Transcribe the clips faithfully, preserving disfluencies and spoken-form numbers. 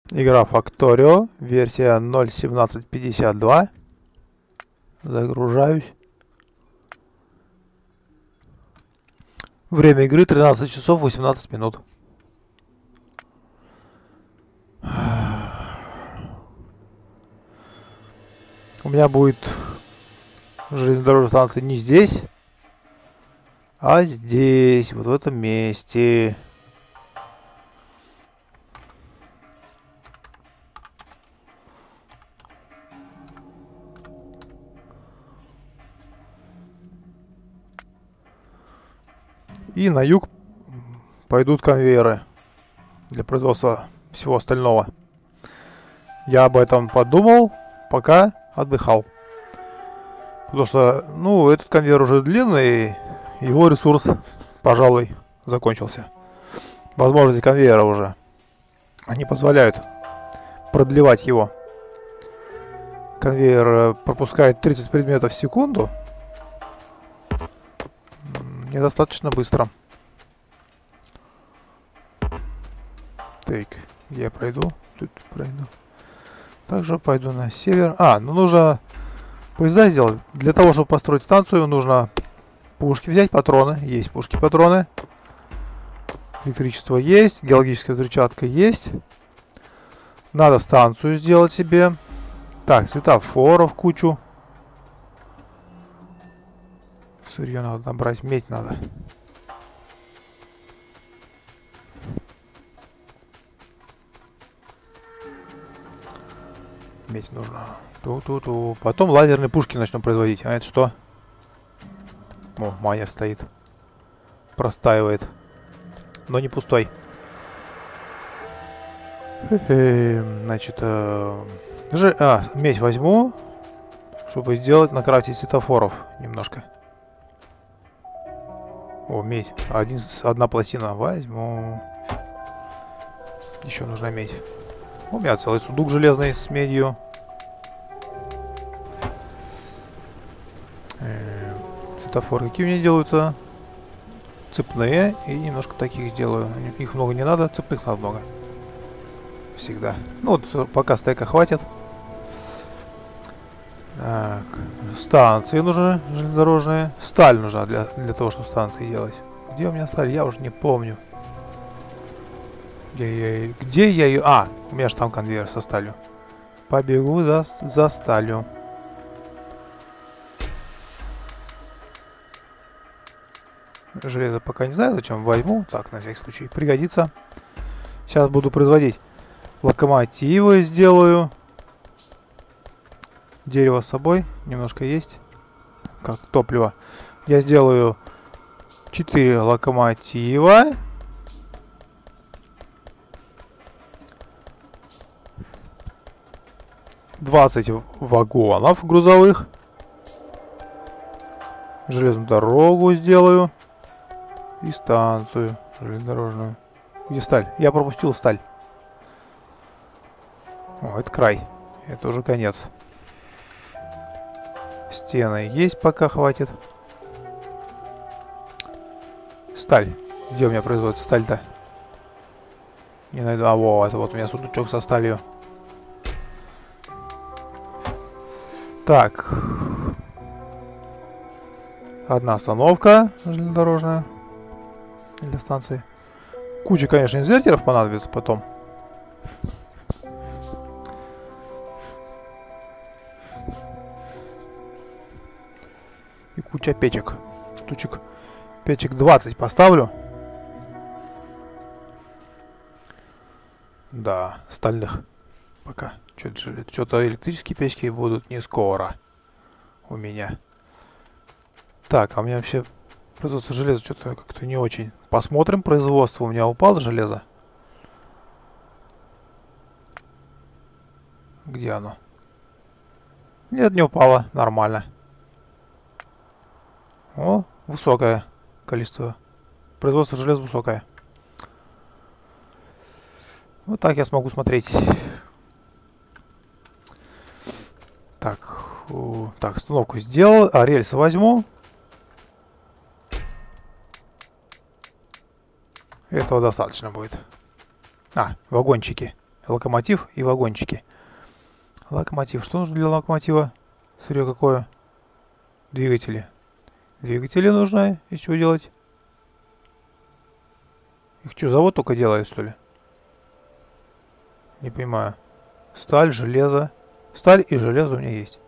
Игра Factorio, версия ноль семнадцать пятьдесят два. Загружаюсь. Время игры тринадцать часов восемнадцать минут. У меня будет железнодорожная станция не здесь, а здесь, вот в этом месте. И на юг пойдут конвейеры для производства всего остального. Я об этом подумал, пока отдыхал. Потому что, ну, этот конвейер уже длинный, его ресурс, пожалуй, закончился. Возможности конвейера уже. Они позволяют продлевать его. Конвейер пропускает тридцать предметов в секунду. Недостаточно быстро. Так, я пройду. Тут пройду. Также пойду на север. А, ну нужно поезда сделать. Для того, чтобы построить станцию, нужно пушки взять, патроны. Есть пушки, патроны. Электричество есть. Геологическая взрывчатка есть. Надо станцию сделать себе. Так, светофоров кучу. Сырье надо набрать, медь надо. Медь нужно. Ту-ту-ту. Потом лазерные пушки начнем производить. А это что? О, майер стоит. Простаивает. Но не пустой. Значит, э, же, а, медь возьму, чтобы сделать, накрафтить светофоров немножко. О, медь. Один, одна пластина возьму. Еще нужна медь. У меня целый сундук железный с медью. Э, светофоры какие у меня делаются? Цепные. И немножко таких сделаю. Их много не надо, цепных надо много. Всегда. Ну вот, пока стека хватит. Так, станции нужны, железнодорожные. Сталь нужна для, для того, чтобы станции делать. Где у меня сталь? Я уже не помню. Где я ее? Где я ее? А, у меня же там конвейер со сталью. Побегу за, за сталью. Железо пока не знаю, зачем возьму. Так, на всякий случай. Пригодится. Сейчас буду производить. Локомотивы сделаю. Дерево с собой немножко есть. Как топливо. Я сделаю четыре локомотива. двадцать вагонов грузовых. Железную дорогу сделаю. И станцию железнодорожную. Где сталь? Я пропустил сталь. О, это край. Это уже конец. Стены есть, пока хватит. Сталь. Где у меня производится сталь-то? Не найду. А, во, это вот у меня сундучок со сталью. Так. Одна остановка железнодорожная. Для станции. Куча, конечно, инвертеров понадобится потом. И куча печек. Штучек. Печек двадцать поставлю. Да, стальных. Пока. Что-то электрические печки будут не скоро. У меня. Так, а у меня вообще производство железа что-то как-то не очень. Посмотрим производство. У меня упало железо. Где оно? Нет, не упало. Нормально. О, высокое количество. Производство железа высокое. Вот так я смогу смотреть. Так, у, так, остановку сделал. А рельсы возьму. Этого достаточно будет. А, вагончики. локомотив и вагончики. Локомотив. Что нужно для локомотива? Сырье какое? Двигатели. Двигатели нужно. Из чего делать? Их что, завод только делает, что ли? Не понимаю. Сталь, железо. Сталь и железо у меня есть.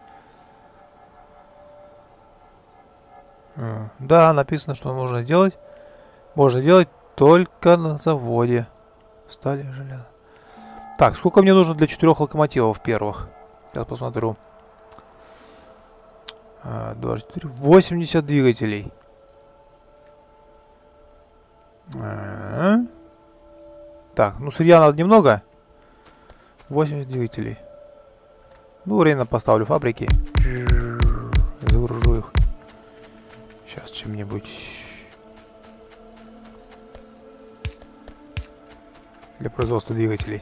Да, написано, что нужно делать. Можно делать только на заводе. Сталь и железо. Так, сколько мне нужно для четырех локомотивов первых? Сейчас посмотрю. двадцать четыре. восемьдесят двигателей. А-а-а. Так, ну сырья надо немного. восемьдесят двигателей. Ну, время поставлю фабрики. Загружу их. Сейчас чем-нибудь для производства двигателей.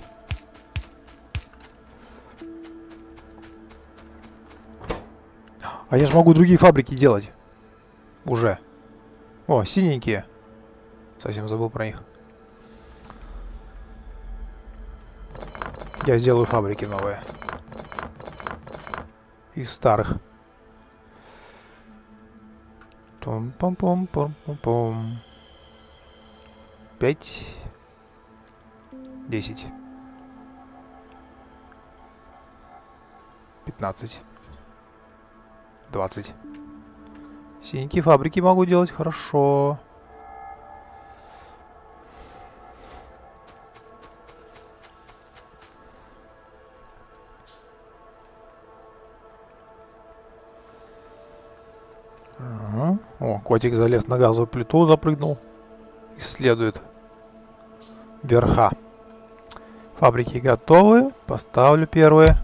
А я же могу другие фабрики делать. Уже. О, синенькие. Совсем забыл про них. Я сделаю фабрики новые. Из старых. Пом-пом-пом-пом-пом. Пять. Десять. Пятнадцать. Двадцать. Синенькие фабрики могу делать хорошо. Ага. О, котик залез на газовую плиту, запрыгнул. Исследует верха. Фабрики готовы. Поставлю первые.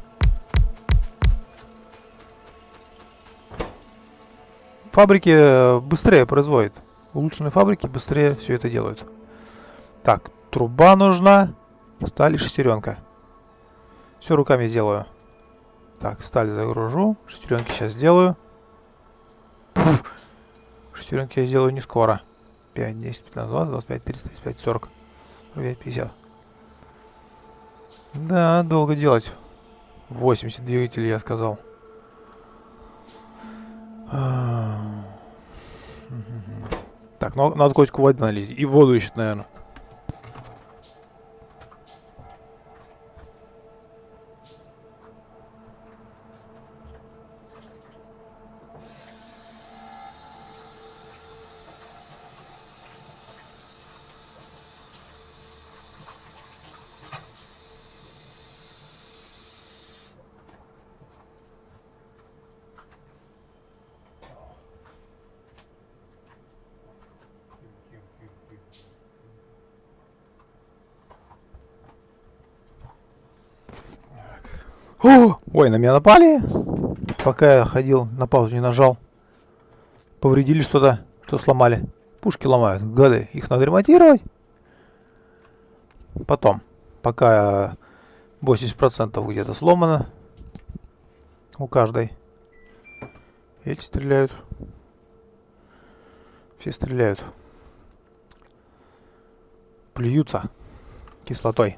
Фабрики быстрее производят. Улучшенные фабрики быстрее все это делают. Так, труба нужна. Сталь и шестеренка. Все руками сделаю. Так, сталь загружу. Шестеренки сейчас сделаю. Пфф. Шестеренки я сделаю не скоро. пять, десять, пятнадцать, двадцать, двадцать пять, тридцать, тридцать пять, сорок, сорок пять, пятьдесят. Да, долго делать. восемьдесят двигателей, я сказал. Так, ну, надо котику воды налить. И воду ищет, наверное. О, ой, на меня напали. Пока я ходил, на паузу не нажал. Повредили что-то, что сломали. Пушки ломают, гады. Их надо ремонтировать. Потом, пока восемьдесят процентов где-то сломано. У каждой. Эти стреляют. Все стреляют. Плюются кислотой.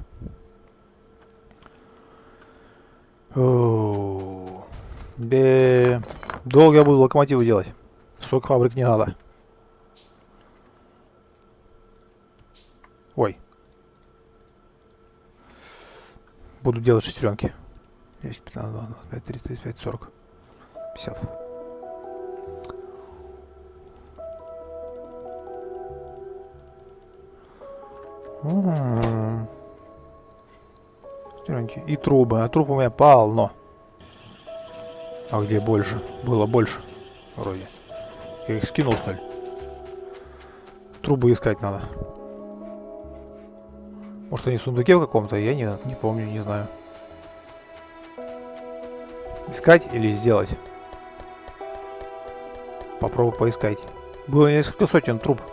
Оу. Бе... Долго я буду локомотивы делать. Сколько фабрик не надо. Ой. Буду делать шестеренки. десять, пятнадцать, двадцать пять, тридцать, тридцать пять, сорок, пятьдесят. М-м-м. И трубы. А труб у меня полно. А где больше? Было больше. Вроде. Я их скинул, что ли? Трубы искать надо. Может, они в сундуке в каком-то? Я не, не помню, не знаю. Искать или сделать? Попробую поискать. Было несколько сотен труб.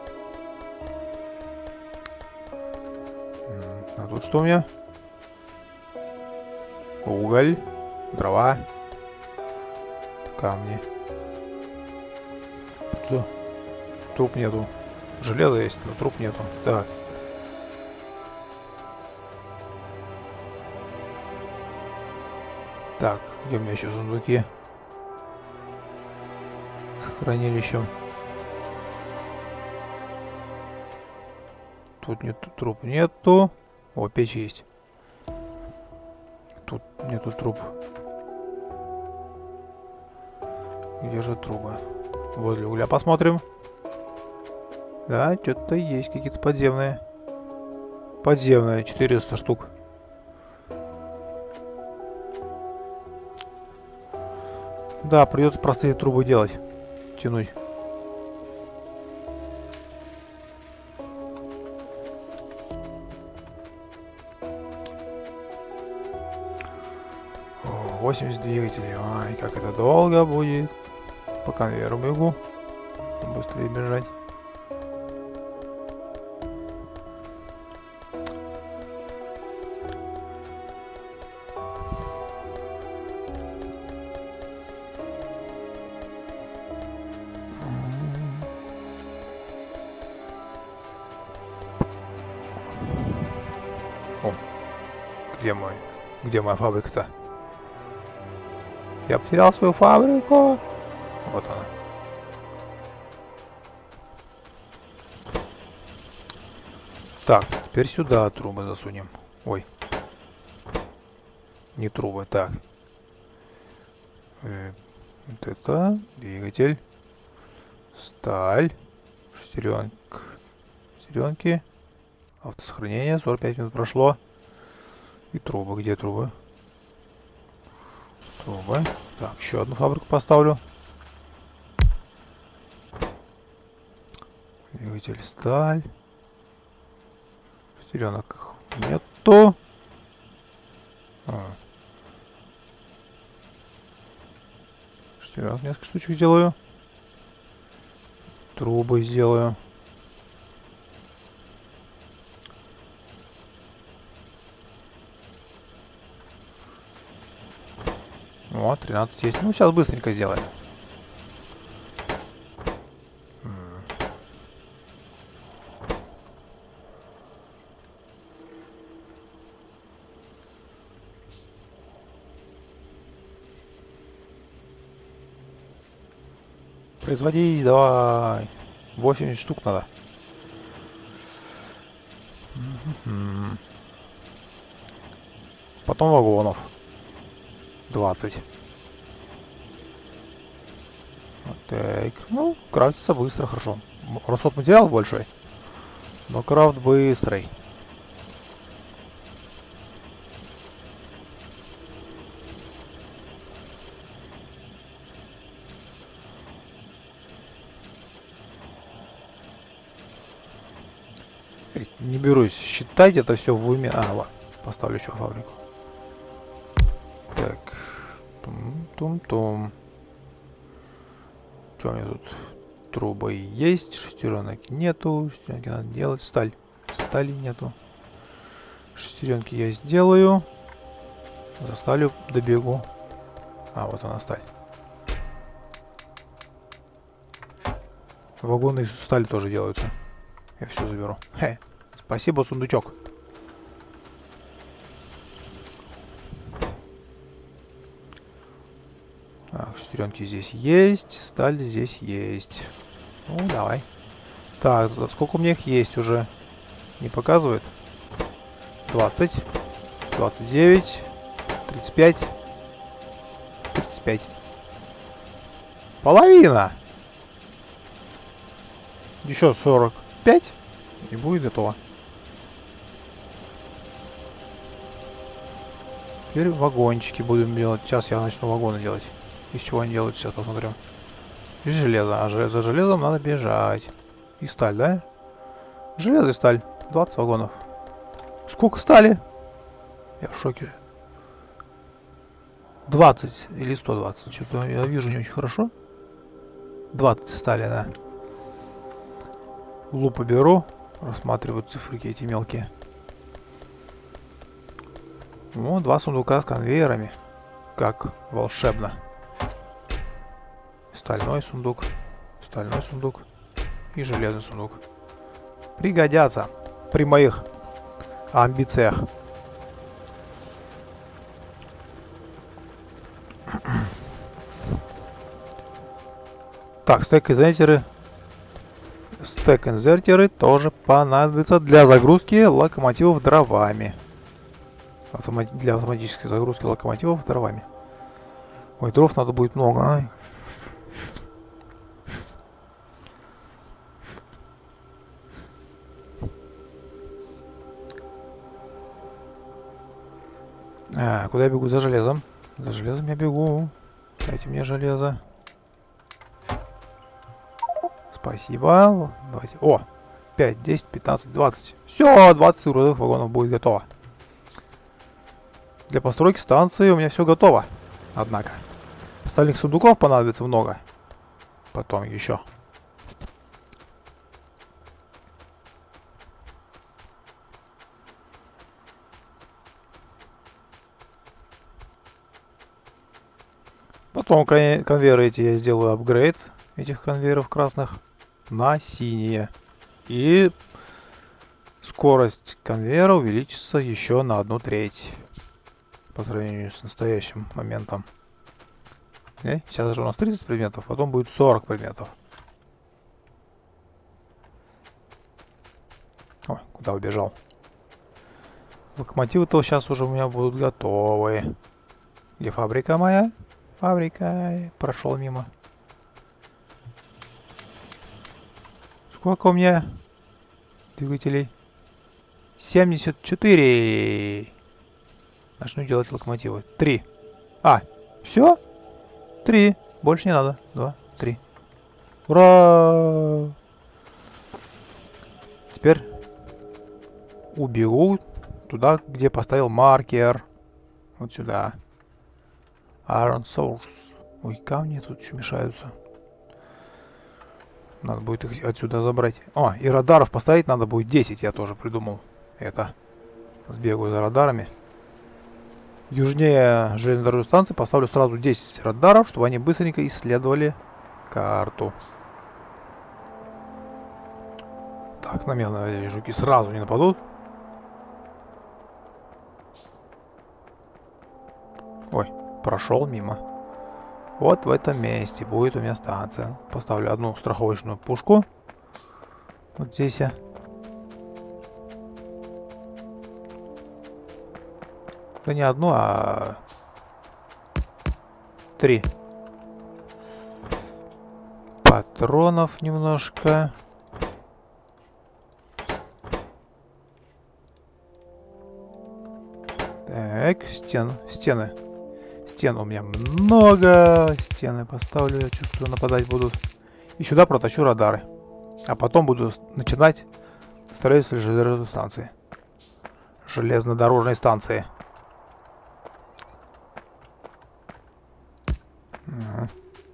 А тут что у меня? Уголь, дрова, камни. Что? Труб нету. Железо есть, но труб нету. Так. Так, где у меня еще сундуки с хранилищем? Тут нет, труп нету. О, печь есть. Тут нету труп. Где же трубы? Возле угля посмотрим. Да, что-то есть, какие-то подземные. Подземные, четыреста штук. Да, придется простые трубы делать. Тянуть. восемьдесят двигателей. Ай, как это долго будет. По конвейеру бегу. Быстрее бежать. О, где мой? Где моя фабрика-то? Я потерял свою фабрику. Вот она. Так, теперь сюда трубы засунем. Ой. Не трубы, так. Э, вот это двигатель. Сталь. Шестеренка. Шестеренки. Автосохранение. сорок пять минут прошло. И трубы. Где трубы? Трубы. Так, еще одну фабрику поставлю. Двигатель, сталь. Шестеренок нету. А. Шестеренок несколько штучек сделаю. Трубы сделаю. Вот, тринадцать есть. Ну, сейчас быстренько сделаем. Производись, давай. восемьдесят штук надо. Потом вагонов. двадцать. Так, ну, крафтится быстро, хорошо. Расход материалов большой, но крафт быстрый. Не берусь считать это все в уме. А, ладно, поставлю еще фабрику. Так, тум-тум-тум. Что у меня тут? Трубы есть, шестеренок нету, шестеренки надо делать, сталь. Стали нету. Шестеренки я сделаю. За сталью добегу. А, вот она сталь. Вагоны из стали тоже делаются. Я все заберу. Хе. Спасибо, сундучок. Так, шестеренки здесь есть, сталь здесь есть. Ну, давай. Так, сколько у меня их есть уже? Не показывает? двадцать, двадцать девять, тридцать пять, тридцать пять. Половина! Еще сорок пять и будет готово. Теперь вагончики будем делать. Сейчас я начну вагоны делать. Из чего они делают, сейчас посмотрим. Из железа. А за железом надо бежать. И сталь, да? Железо и сталь. двадцать вагонов. Сколько стали? Я в шоке. двадцать или сто двадцать. Что-то я вижу не очень хорошо. двадцать стали, да. Лупу беру. Рассматриваю циферки эти мелкие. Ну, два сундука с конвейерами. Как волшебно. Стальной сундук. Стальной сундук. И железный сундук. Пригодятся при моих амбициях. Так, стек-инвертеры. Стек-инвертеры тоже понадобятся для загрузки локомотивов дровами. Автома... Для автоматической загрузки локомотивов дровами. Ой, дров надо будет много. А? А, куда я бегу? За железом. За железом я бегу. Дайте мне железо. Спасибо. Давайте. О! пять, десять, пятнадцать, двадцать. Все, двадцать грузовых вагонов будет готово. Для постройки станции у меня все готово. Однако. Остальных сундуков понадобится много. Потом еще. Потом кон конвейеры эти я сделаю апгрейд этих конвейеров красных на синие. И скорость конвейера увеличится еще на одну треть по сравнению с настоящим моментом. И сейчас же у нас тридцать предметов, потом будет сорок предметов. Ой, куда убежал? Локомотивы-то сейчас уже у меня будут готовы. Где фабрика моя? Фабрика. Прошел мимо. Сколько у меня двигателей? семьдесят четыре. Начну делать локомотивы. три. А, все? три. Больше не надо. два, три. Ура! Теперь убегу туда, где поставил маркер. Вот сюда. Iron Source. Ой, камни тут еще мешаются. Надо будет их отсюда забрать. О, и радаров поставить надо будет десять, я тоже придумал. Это. Сбегаю за радарами. Южнее железнодорожной станции поставлю сразу десять радаров, чтобы они быстренько исследовали карту. Так, на меня, наверное, жуки сразу не нападут. Ой, прошел мимо. Вот в этом месте будет у меня станция. Поставлю одну страховочную пушку. Вот здесь я. Да не одну, а три. Патронов немножко. Так, стен, стены. Стен у меня много. Стены поставлю, я чувствую, нападать будут. И сюда протащу радары. А потом буду начинать строительство железнодорожной станции. Железнодорожной станции. Угу.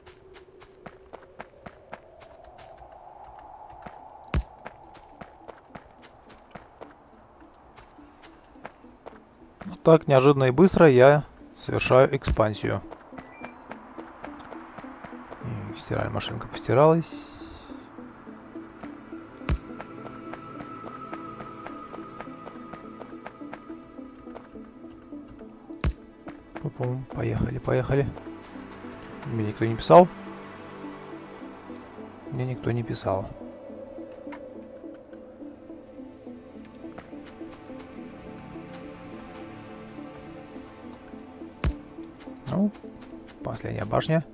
Вот так неожиданно и быстро я совершаю экспансию. И стиральная машинка постиралась. Пум-пум. Поехали, поехали. Мне никто не писал. Мне никто не писал. Ну, последняя башня.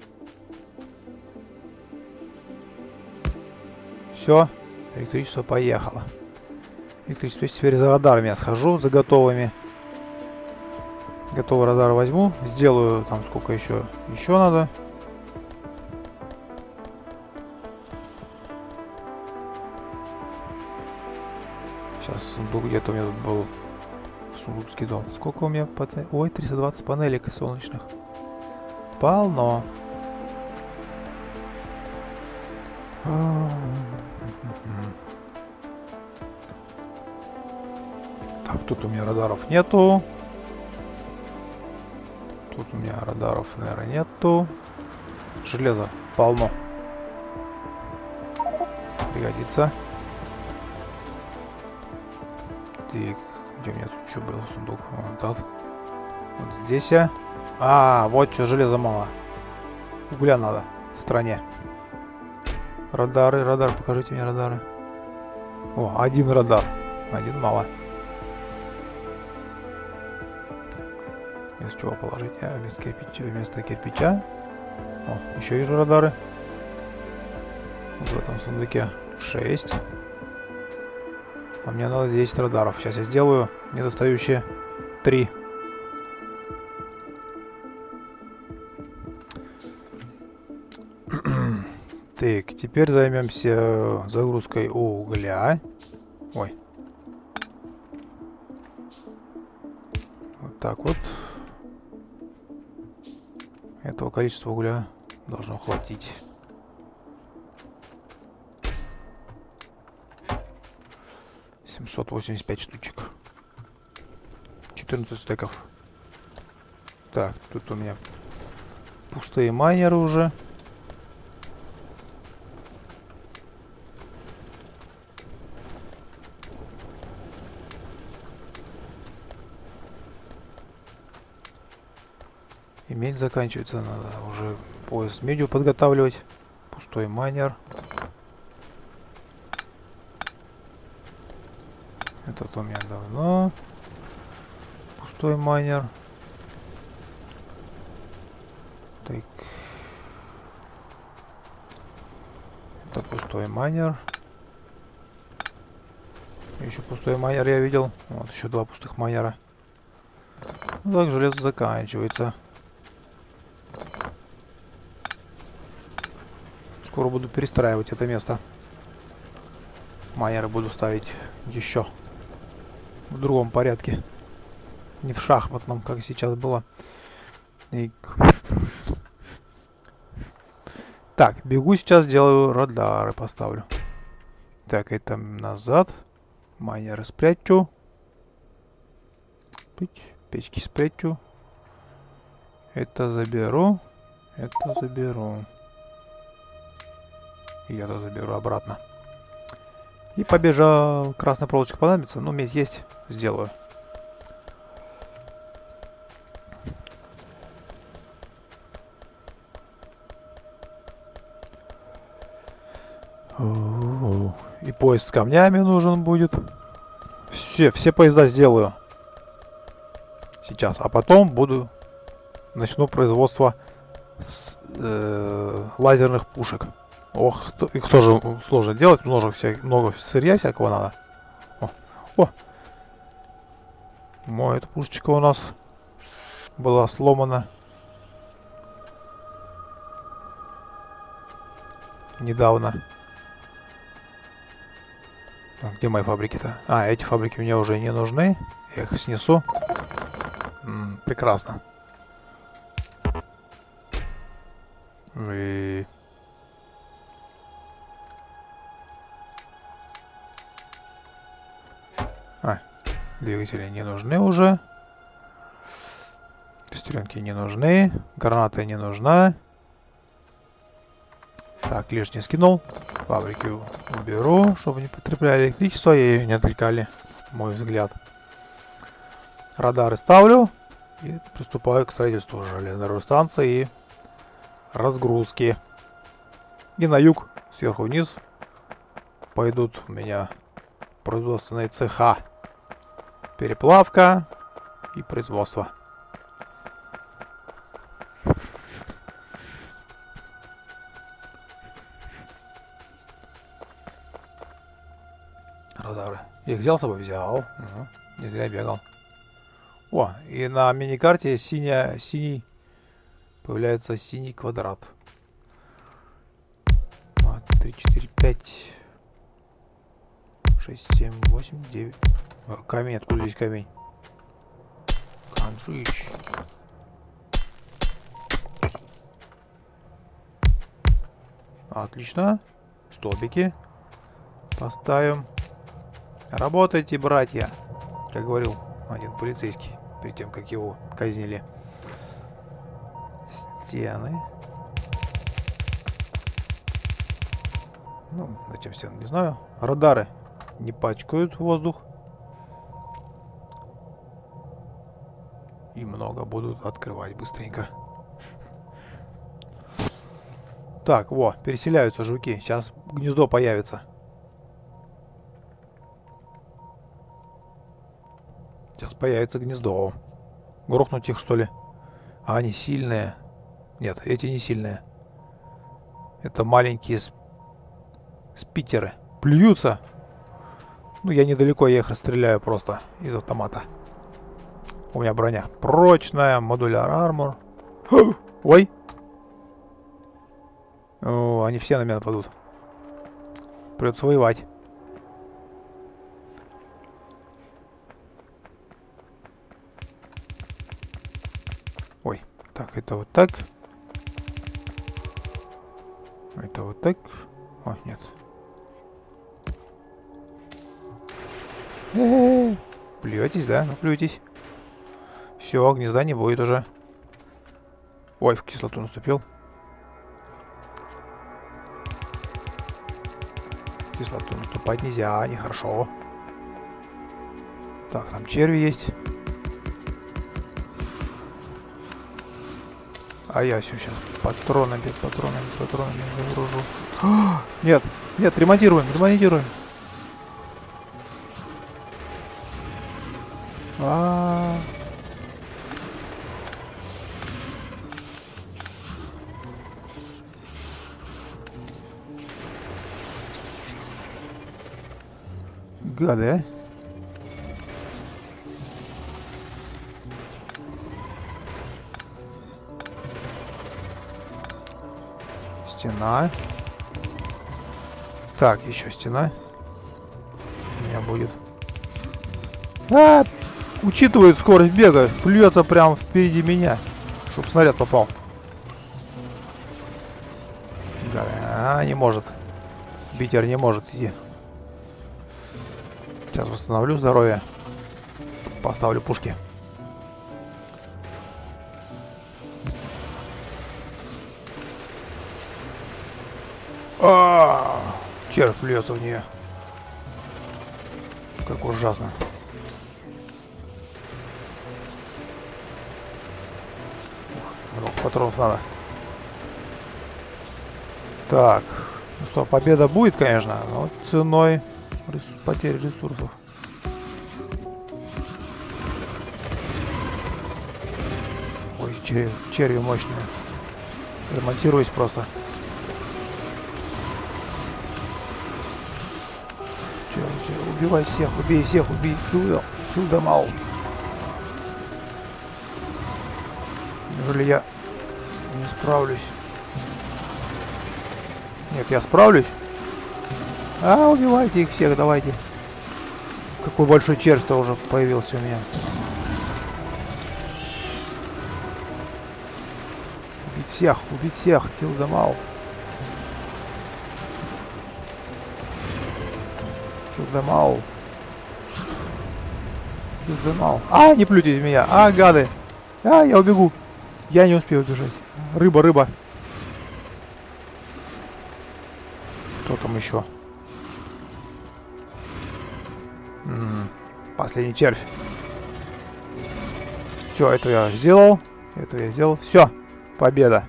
Все, электричество поехало. Электричество. Теперь за радарами я схожу, за готовыми. Готовый радар возьму. Сделаю там сколько еще. Еще надо. Сейчас сундук где-то у меня тут был. Сундук скидал. Сколько у меня панелей? Ой, триста двадцать панелек солнечных. Полно. Так, тут у меня радаров нету. Тут у меня радаров, наверное, нету. Железа полно. Пригодится. Так, где у меня тут еще был сундук? Вот, вот здесь я. А, вот что, железа мало. Угля надо в стране. Радары, радар, покажите мне радары. О, один радар. Один мало. Из чего положить? А, вместо кирпича, вместо кирпича. О, еще вижу радары. Вот в этом сундуке шесть. А мне надо десять радаров. Сейчас я сделаю недостающие три. Так, теперь займемся загрузкой угля. Ой. Вот так вот. Этого количества угля должно хватить. семьсот восемьдесят пять штучек. четырнадцать стеков. Так, тут у меня пустые майнеры уже. И медь заканчивается, надо уже пояс с медью подготавливать. Пустой майнер. Этот у меня давно. Пустой майнер. Так. Это пустой майнер. Еще пустой майнер я видел. Вот еще два пустых майнера. Ну, так железо заканчивается. Скоро буду перестраивать это место. Майнеры буду ставить еще в другом порядке. Не в шахматном, как сейчас было. И... Так, бегу сейчас, делаю радары, поставлю. Так, это назад. Майнеры спрячу. Печки спрячу. Это заберу. Это заберу. И я-то заберу обратно. И побежал. Красная проволочка понадобится. Ну, медь есть. Сделаю. И поезд с камнями нужен будет. Все, все поезда сделаю. Сейчас. А потом буду... Начну производство с, э, лазерных пушек. Ох, их тоже сложно делать, много, вся, много сырья всякого надо. О, о. Ой, эта пушечка у нас была сломана. Недавно. А, где мои фабрики-то? А, эти фабрики мне уже не нужны. Я их снесу. М-м, прекрасно. И... А, двигатели не нужны уже. Шестеренки не нужны. Граната не нужна. Так, лишнее скинул. Фабрики уберу, чтобы не потребляли электричество и не отвлекали мой взгляд. Радары ставлю. И приступаю к строительству железной станции и разгрузки. И на юг, сверху вниз, пойдут у меня производственные цеха. Переплавка и производство. Радары. Я их взял с собой? Взял. Угу. Не зря бегал. О, и на миникарте синяя, синий появляется синий квадрат. два, три, четыре, пять, шесть, семь, восемь, девять. Камень, откуда здесь камень? Канжич. Отлично. Столбики поставим. Работайте, братья, как говорил один полицейский перед тем, как его казнили. Стены. Ну, зачем стены, не знаю. Радары не пачкают воздух. И много будут открывать быстренько. Так, во, переселяются жуки. Сейчас гнездо появится. Сейчас появится гнездо. Грохнуть их, что ли? А они сильные. Нет, эти не сильные. Это маленькие сп... спитеры. Плюются. Ну, я недалеко, я их расстреляю просто из автомата. У меня броня прочная. Модуляр армор. Ой. О, они все на меня нападут. Придется воевать. Ой, так, это вот так. Это вот так. О, нет. Э-э-э. Плюетесь, да? Ну, плюетесь. Все, гнезда не будет уже. Ой, в кислоту наступил. В кислоту наступать нельзя, нехорошо. Так, там черви есть. А я все сейчас патронами, патронами, патронами загружу. Нет, нет, ремонтируем, ремонтируем. А, -а, -а. Гады, а? Стена. Так, еще стена. У меня будет. А, учитывает скорость бега. Плюется прямо впереди меня. Чтоб снаряд попал. А, не может. Битер не может идти. Сейчас восстановлю здоровье. Поставлю пушки. А, червь плюется в нее. Как ужасно. Много патронов надо. Так. Ну что, победа будет, конечно, но ценой рес... потери ресурсов. Ой, черви, черви мощные. Ремонтируюсь просто. Черви, черви. Убивай всех, убей всех, убей. Kill them all. Неужели я не справлюсь? Нет, я справлюсь. А, убивайте их всех, давайте. Какой большой червь-то уже появился у меня. Убить всех, убить всех. Kill them all. Kill them all. Kill them all. А, не плюйтесь в меня. А, гады. А, я убегу. Я не успею убежать. Рыба, рыба. Кто там еще? М-м, последний червь. Все, это я сделал. Это я сделал. Все, победа.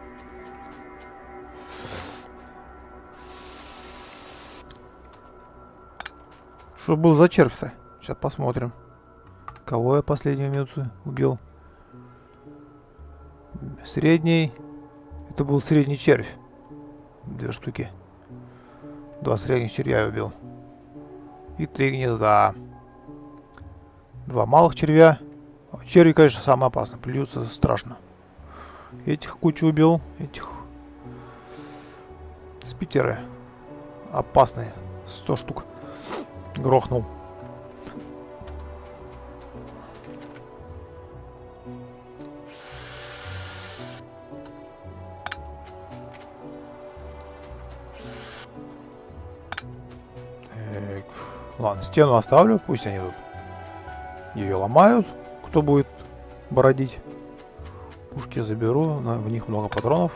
Что был за червь-то? Сейчас посмотрим. Кого я последнюю минуту убил? Средний. Это был средний червь. Две штуки. Два средних червя я убил. И три гнезда. Два малых червя. Черви, конечно, самое опасное. Плюются страшно. Этих кучу убил. Этих спитеры опасные. Сто штук. Грохнул. Ладно, стену оставлю, пусть они тут ее ломают, кто будет бородить. Пушки заберу, в них много патронов.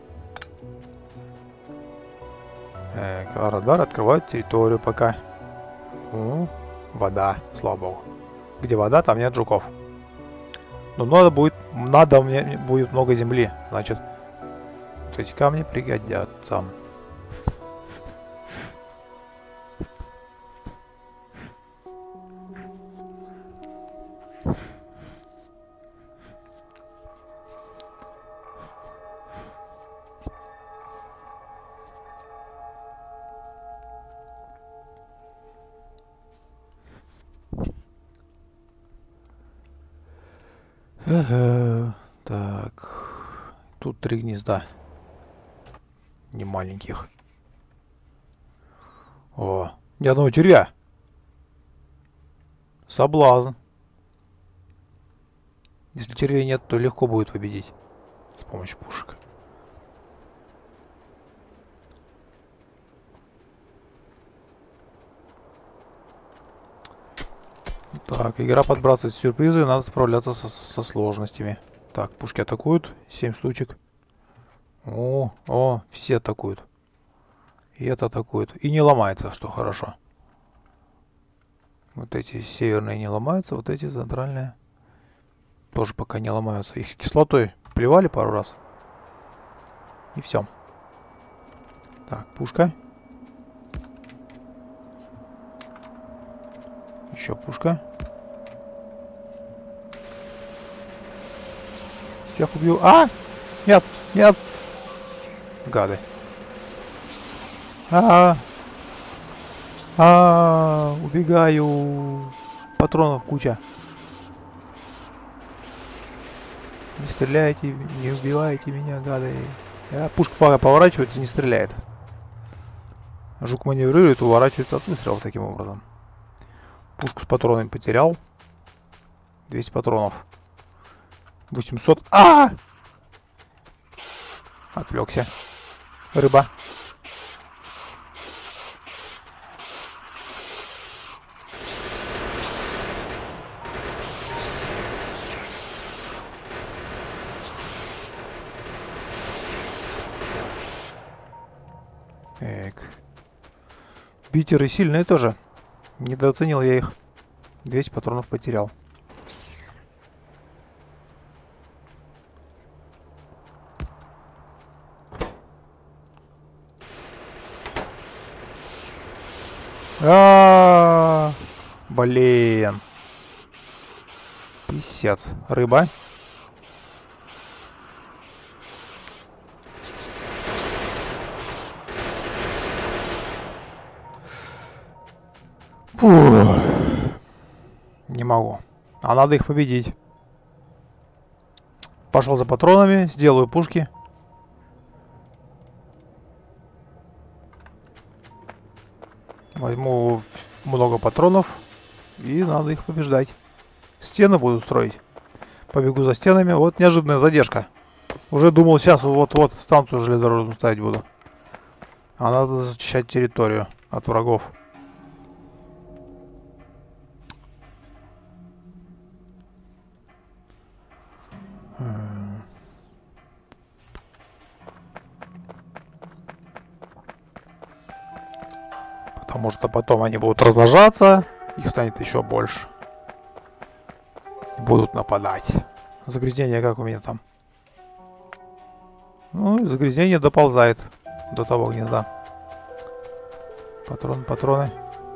Так, радар открывает территорию пока. О, вода, слава богу. Где вода, там нет жуков. Но надо будет, надо мне будет много земли. Значит, вот эти камни пригодятся. Ага. Так, тут три гнезда, не маленьких. О, ни одного червя. Соблазн. Если червей нет, то легко будет победить с помощью пушек. Так, игра подбрасывает сюрпризы, и надо справляться со, со сложностями. Так, пушки атакуют. семь штучек. О, о, все атакуют. И это атакует. И не ломается, что хорошо. Вот эти северные не ломаются, вот эти центральные тоже пока не ломаются. Их кислотой плевали пару раз. И все. Так, пушка. Еще пушка. Всех убью. А! Нет! Нет! Гады. А! А! Убегаю! Патронов куча. Не стреляйте, не убивайте меня, гады. А, пушка пока поворачивается, не стреляет. Жук маневрирует, уворачивается от выстрелов таким образом. Пушку с патронами потерял. двести патронов. восемьсот. А! Отвлекся. Рыба. Так. Битеры сильные тоже. Недооценил я их. двести патронов потерял. А, блин. Писец. Рыба. Фух. Не могу. А надо их победить. Пошел за патронами, сделаю пушки. Возьму много патронов. И надо их побеждать. Стены буду строить. Побегу за стенами. Вот неожиданная задержка. Уже думал, сейчас вот-вот станцию железнодорожную ставить буду. А надо защищать территорию от врагов. Потому что потом они будут размножаться. Их станет еще больше. Будут нападать. Загрязнение как у меня там? Ну, загрязнение доползает до того гнезда. Патроны, патроны.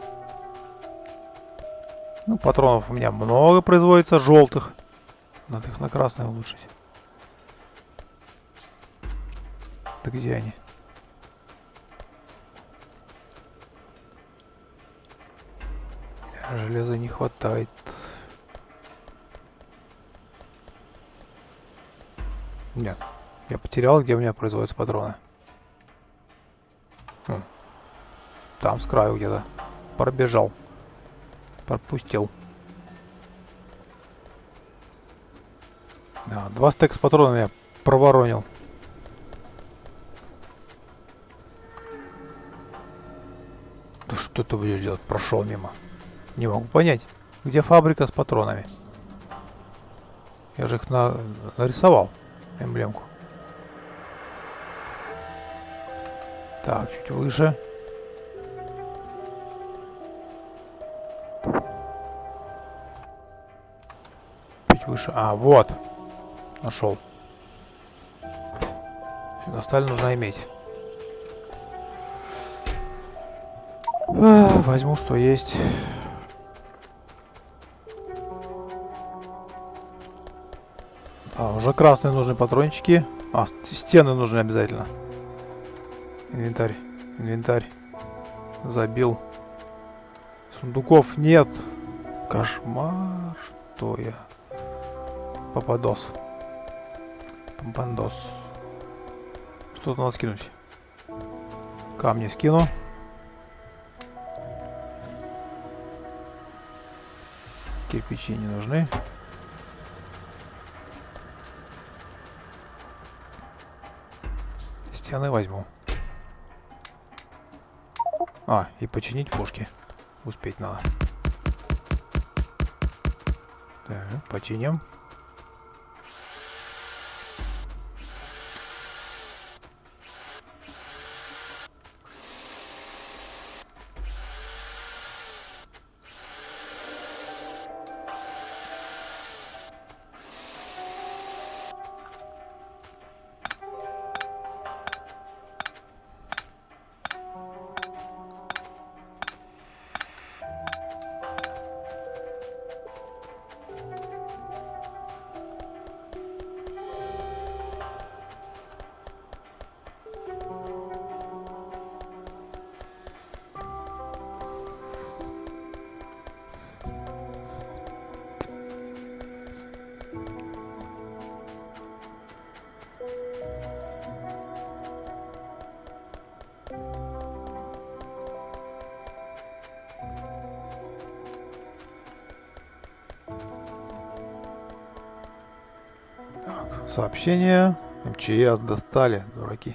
Ну, патронов у меня много производится, желтых. Надо их на красный улучшить. Да где они? Железа не хватает. Нет. Я потерял, где у меня производятся патроны. Хм. Там с краю где-то. Пробежал. Пропустил. Да, два стека с патронами я проворонил. Да что ты будешь делать? Прошел мимо. Не могу понять, где фабрика с патронами. Я же их на... нарисовал. Эмблемку. Так, чуть выше. чуть выше. А, вот. Нашел. Сюда сталь нужно иметь. А, возьму, что есть. А, уже красные нужны патрончики. А, стены нужны обязательно. Инвентарь. Инвентарь. Забил. Сундуков нет. Кошмар. Что я? Попадос. Помпандос. Что-то надо скинуть. Камни скину. Кирпичи не нужны. Стены возьму. А, и починить пушки. Успеть надо. Так, починим. Сообщение. МЧС достали, дураки.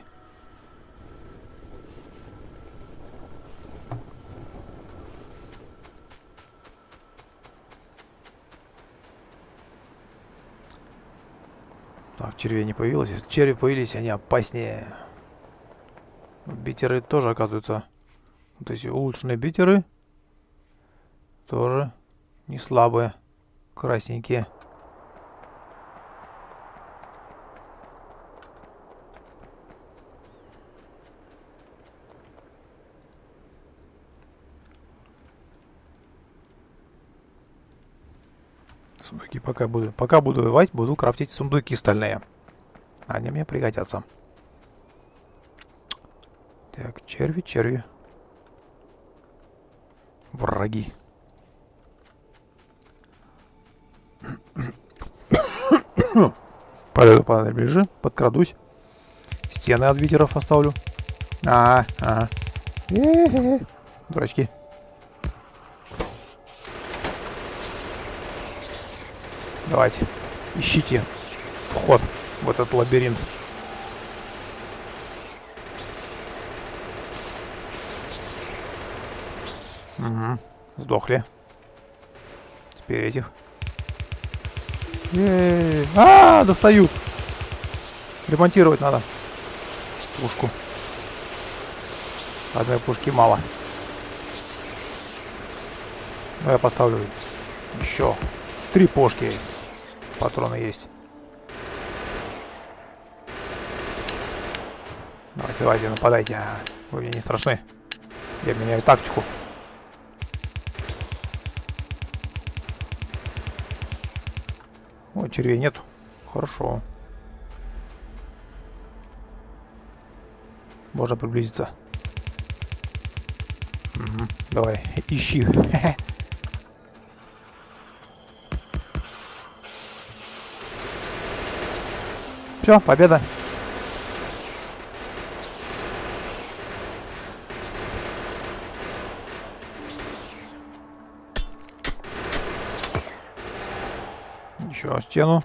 Так, червей не появилось. Если черви появились, они опаснее. Битеры тоже, оказывается. Вот эти улучшенные битеры тоже не слабые. Красненькие. Сундуки пока буду. Пока буду воевать, буду крафтить сундуки стальные. Они мне пригодятся. Так, черви, черви. Враги. Подойду поближе, подкрадусь. Стены от битеров оставлю. А, а. Э-э-э. Дурачки. Давайте, ищите вход в этот лабиринт. Угу, сдохли. Теперь этих. Э-э-э. А, достают. Ремонтировать надо. Пушку. Одной пушки мало. Но я поставлю еще три пушки. Патроны есть. Давайте, давайте, нападайте. Вы мне не страшны. Я меняю тактику. О, червей нету. Хорошо. Можно приблизиться. Угу. Давай, ищи. Все, победа. Еще стену.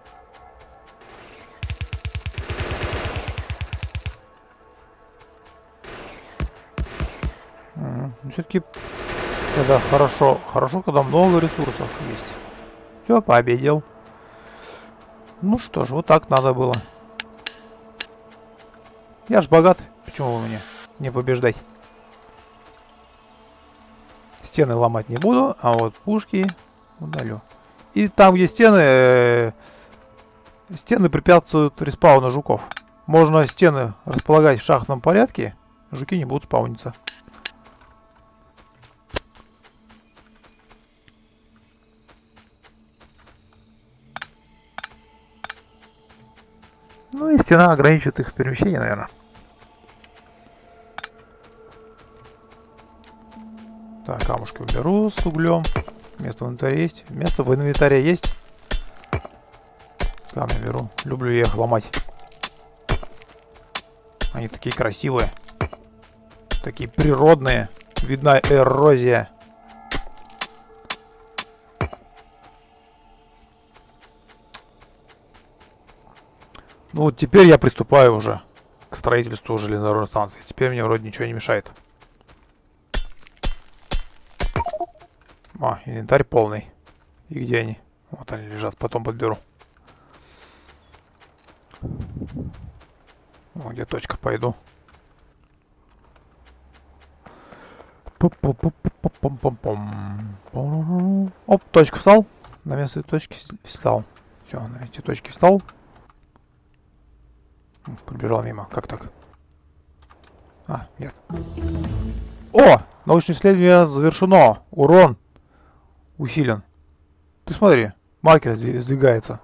Все-таки когда хорошо, хорошо, когда много ресурсов есть. Все, пообедел. Ну что ж, вот так надо было. Я ж богат. Почему вы меня не побеждать? Стены ломать не буду, а вот пушки удалю. И там, где стены, э, стены препятствуют респауну жуков. Можно стены располагать в шахтном порядке, жуки не будут спауниться. Ну и стена ограничивает их перемещение, наверное. Так, камушки уберу с углем. Место в инвентаре есть. Место в инвентаре есть. Камни беру. Люблю я их ломать. Они такие красивые. Такие природные. Видна эрозия. Ну вот теперь я приступаю уже к строительству железнодорожной станции. Теперь мне вроде ничего не мешает. А, инвентарь полный. И где они? Вот они лежат, потом подберу. О, где точка, пойду. Оп, точка встал. На место точки встал. Все, на эти точки встал. Пробежал мимо. Как так? А, нет. О! Научное исследование завершено. Урон усилен. Ты смотри, маркер сдвигается.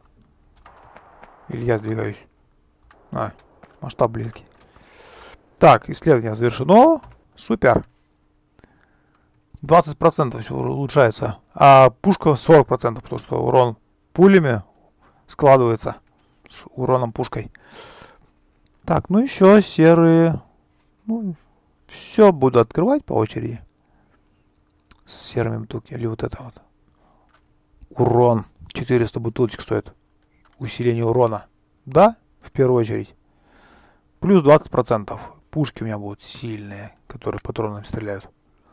Или я сдвигаюсь. А, масштаб близкий. Так, исследование завершено. Супер. двадцать процентов все улучшается. А пушка сорок процентов, потому что урон пулями складывается с уроном пушкой. Так, ну еще серые. Ну, все буду открывать по очереди. С серыми бутылками. Или вот это вот. Урон. четыреста бутылочек стоит. Усиление урона. Да, в первую очередь. Плюс двадцать процентов. Пушки у меня будут сильные, которые патронами стреляют.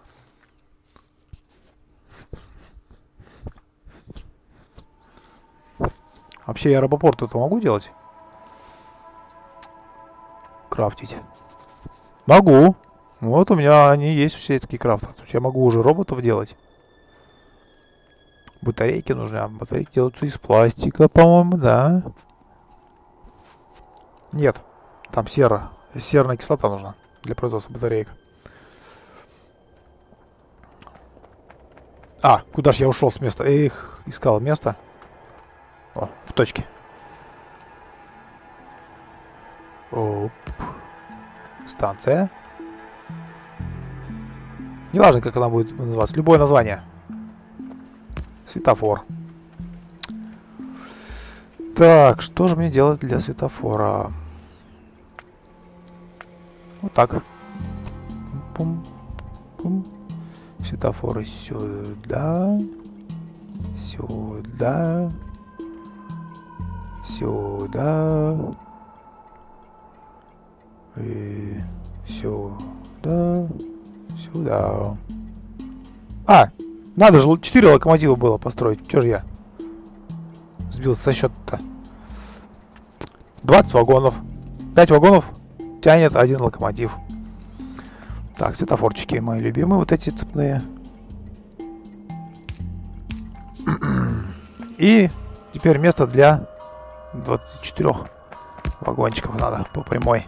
Вообще я робопорт это могу делать? Крафтить. Могу. Вот у меня они есть все такие крафты. То есть я могу уже роботов делать. Батарейки нужны. А батарейки делаются из пластика, по-моему, да. Нет. Там сера. Серная кислота нужна для производства батареек. А, куда ж я ушел с места? Эх, искал место. О, в точке. Оп. Станция. Неважно, как она будет называться. Любое название. Светофор. Так, что же мне делать для светофора? Вот так. Пум, пум. Светофоры сюда. Сюда. Сюда. И сюда. Сюда. А! Надо же, четыре локомотива было построить. Чё же я сбился со счета-то? двадцать вагонов. пять вагонов тянет один локомотив. Так, светофорчики мои любимые, вот эти цепные. И теперь место для двадцати четырёх вагончиков надо по прямой.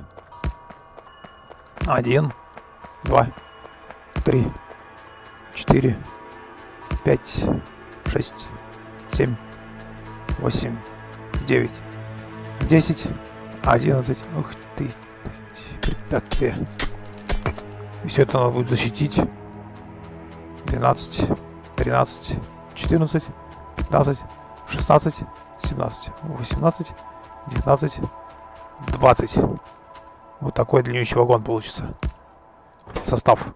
Один, два, три, четыре, пять, шесть, семь, восемь, девять, десять, одиннадцать. Ух ты, препятствие. И все это надо будет защитить. двенадцать, тринадцать, четырнадцать, пятнадцать, шестнадцать, семнадцать, восемнадцать, девятнадцать, двадцать. Вот такой длиннющий вагон получится. Состав.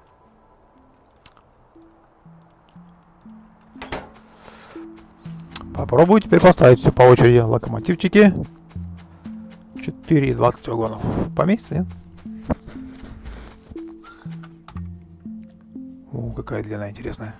Попробую теперь поставить все по очереди. Локомотивчики. четыре и двадцать вагонов. Поместится, нет? О, какая длина интересная.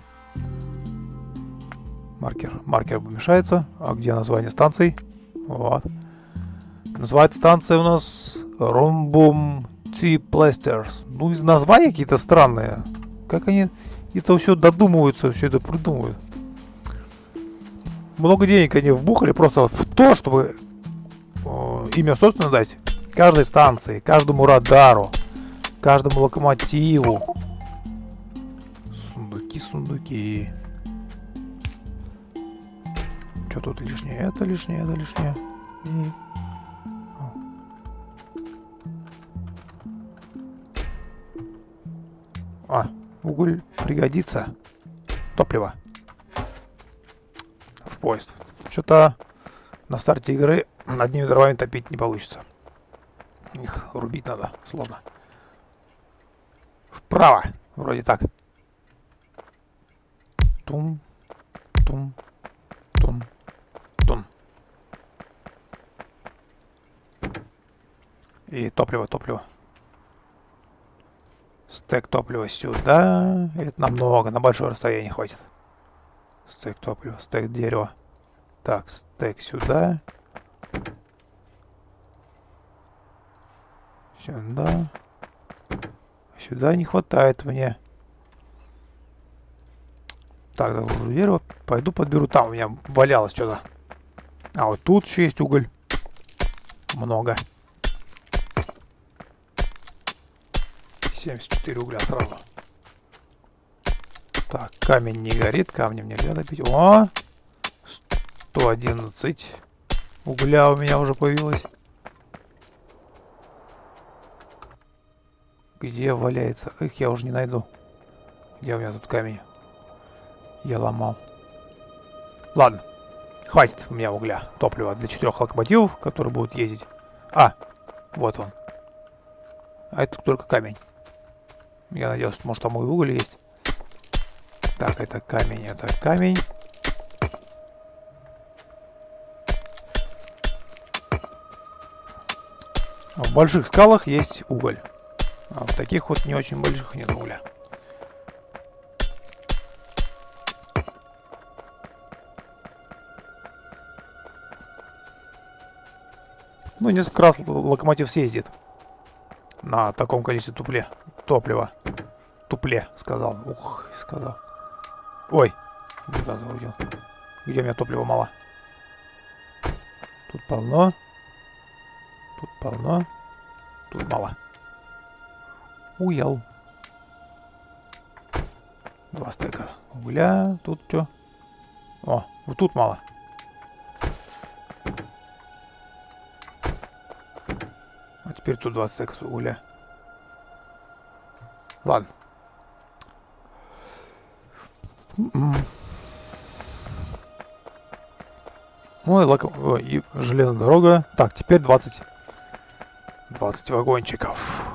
Маркер. Маркер помешается. А где название станций? Вот. Называется станция у нас Ромбум Ти Пластерс. Ну, из названия какие-то странные. Как они это все додумываются, все это придумывают. много денег они вбухали просто в то, чтобы э, имя собственно дать каждой станции, каждому радару, каждому локомотиву. Сундуки, сундуки. Что тут лишнее? Это лишнее, это лишнее. И... А, уголь пригодится. Топливо. В поезд. Что-то на старте игры одними дровами топить не получится. Их рубить надо. Сложно. Вправо. Вроде так. Тум. Тум. Тум. Тум. И топливо, топливо. Стек топлива сюда. Это намного, на большое расстояние хватит. Стек топлива, стек дерева. Так, стек сюда. Сюда. Сюда не хватает мне. Так, загружу дерево. Пойду подберу. Там у меня валялось что-то. А вот тут еще есть уголь. Много. семьдесят четыре угля сразу. Так, камень не горит. Камнем нельзя добить. О! сто одиннадцать угля у меня уже появилось. Где валяется? Их я уже не найду. Где у меня тут камень? Я ломал. Ладно. Хватит у меня угля. Топлива для четырех локомотивов, которые будут ездить. А! Вот он. А это только камень. Я надеюсь, может там и уголь есть. Так, это камень, это камень. В больших скалах есть уголь. А в таких вот не очень больших нет угля. Ну, несколько раз локомотив съездит на таком количестве тупле. Топлива. Тупле, сказал. Ух, сказал. Ой, куда загрузил? Где у меня топлива мало? Тут полно. Тут полно. Тут мало. Уел. Два стека угля. Тут что? О, вот тут мало. А теперь тут двадцать стеков угля. Ладно. Ну и, лаком... Ой, и железная дорога. Так, теперь двадцать. двадцать вагончиков.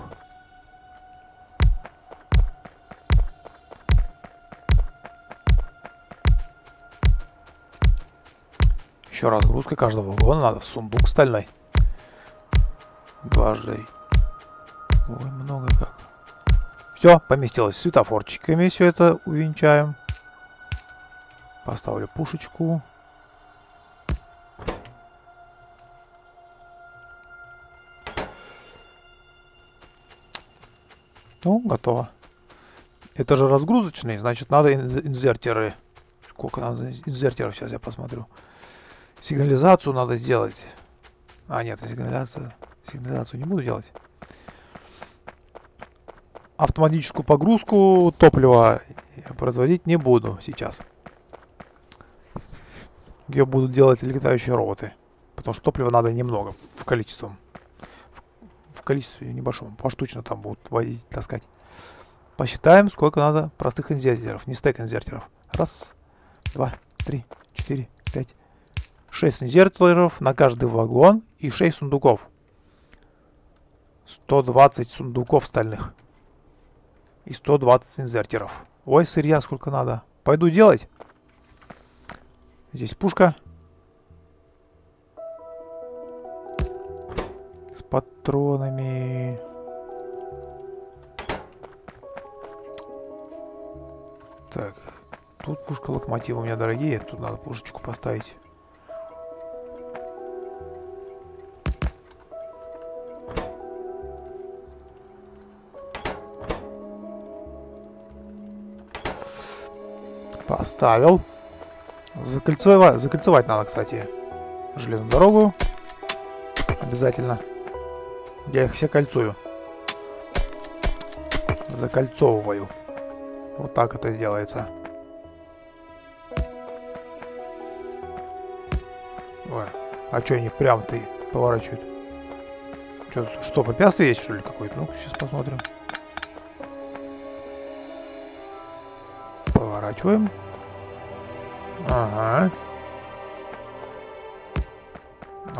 Еще разгрузка каждого вагона надо в сундук стальной. Дважды. Ой, много как. Все, поместилось. Светофорчиками все это увенчаем. Поставлю пушечку. Ну, готово. Это же разгрузочный, значит, надо инвертеры. Сколько надо инвертеров, сейчас я посмотрю. Сигнализацию надо сделать. А, нет, сигнализацию, сигнализацию не буду делать. Автоматическую погрузку топлива я производить не буду сейчас. Где будут делать летающие роботы. Потому что топлива надо немного в количестве. В, в количестве небольшом. Поштучно там будут возить, таскать. Посчитаем, сколько надо простых инвертеров. Не стек инвертеров. Раз, два, три, четыре, пять. Шесть инвертеров на каждый вагон и шесть сундуков. сто двадцать сундуков стальных. И сто двадцать инвертеров. Ой, сырья сколько надо. Пойду делать. Здесь пушка. С патронами. Так. Тут пушка локомотива у меня дорогие. Тут надо пушечку поставить. Поставил. Закольцевать, закольцевать надо, кстати, железную дорогу. Обязательно. Я их все кольцую. Закольцовываю. Вот так это делается. Ой, а что они прям-то поворачивают? Что, что, препятствие есть, что ли, какое-то? Ну-ка, сейчас посмотрим. Поворачиваем. Ага. О.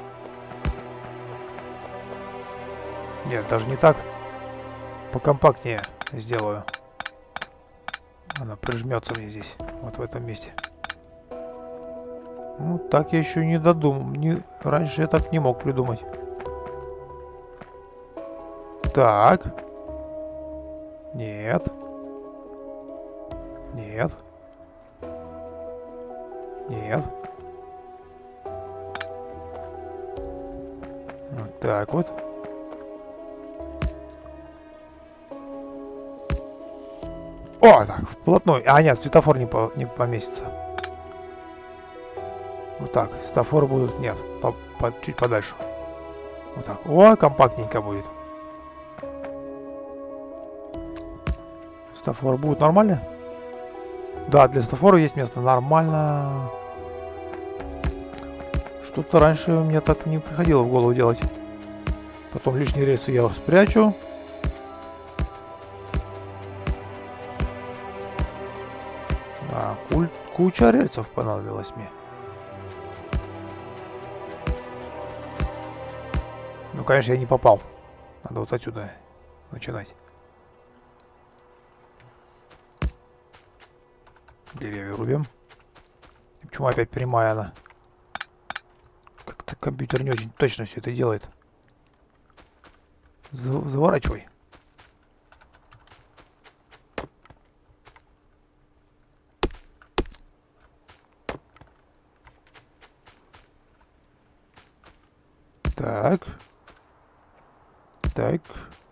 Нет, даже не так. Покомпактнее сделаю. Она прижмется мне здесь, вот в этом месте. Ну, так я еще не додумал. Не... Раньше я так не мог придумать. Так. Нет. Нет. Нет. Вот так вот. О, так, вплотную. А, нет, светофор не, по, не поместится. Вот так. Светофоры будут... Нет, по, по, чуть подальше. Вот так. О, компактненько будет. Светофоры будут нормально? Да, для светофора есть место. Нормально. Что-то раньше мне так не приходило в голову делать. Потом лишние рельсы я спрячу. Да, куль, куча рельсов понадобилось мне. Ну, конечно, я не попал. Надо вот отсюда начинать. Деревья рубим. И почему опять прямая она? Как-то компьютер не очень точно все это делает. Заворачивай. Так. Так.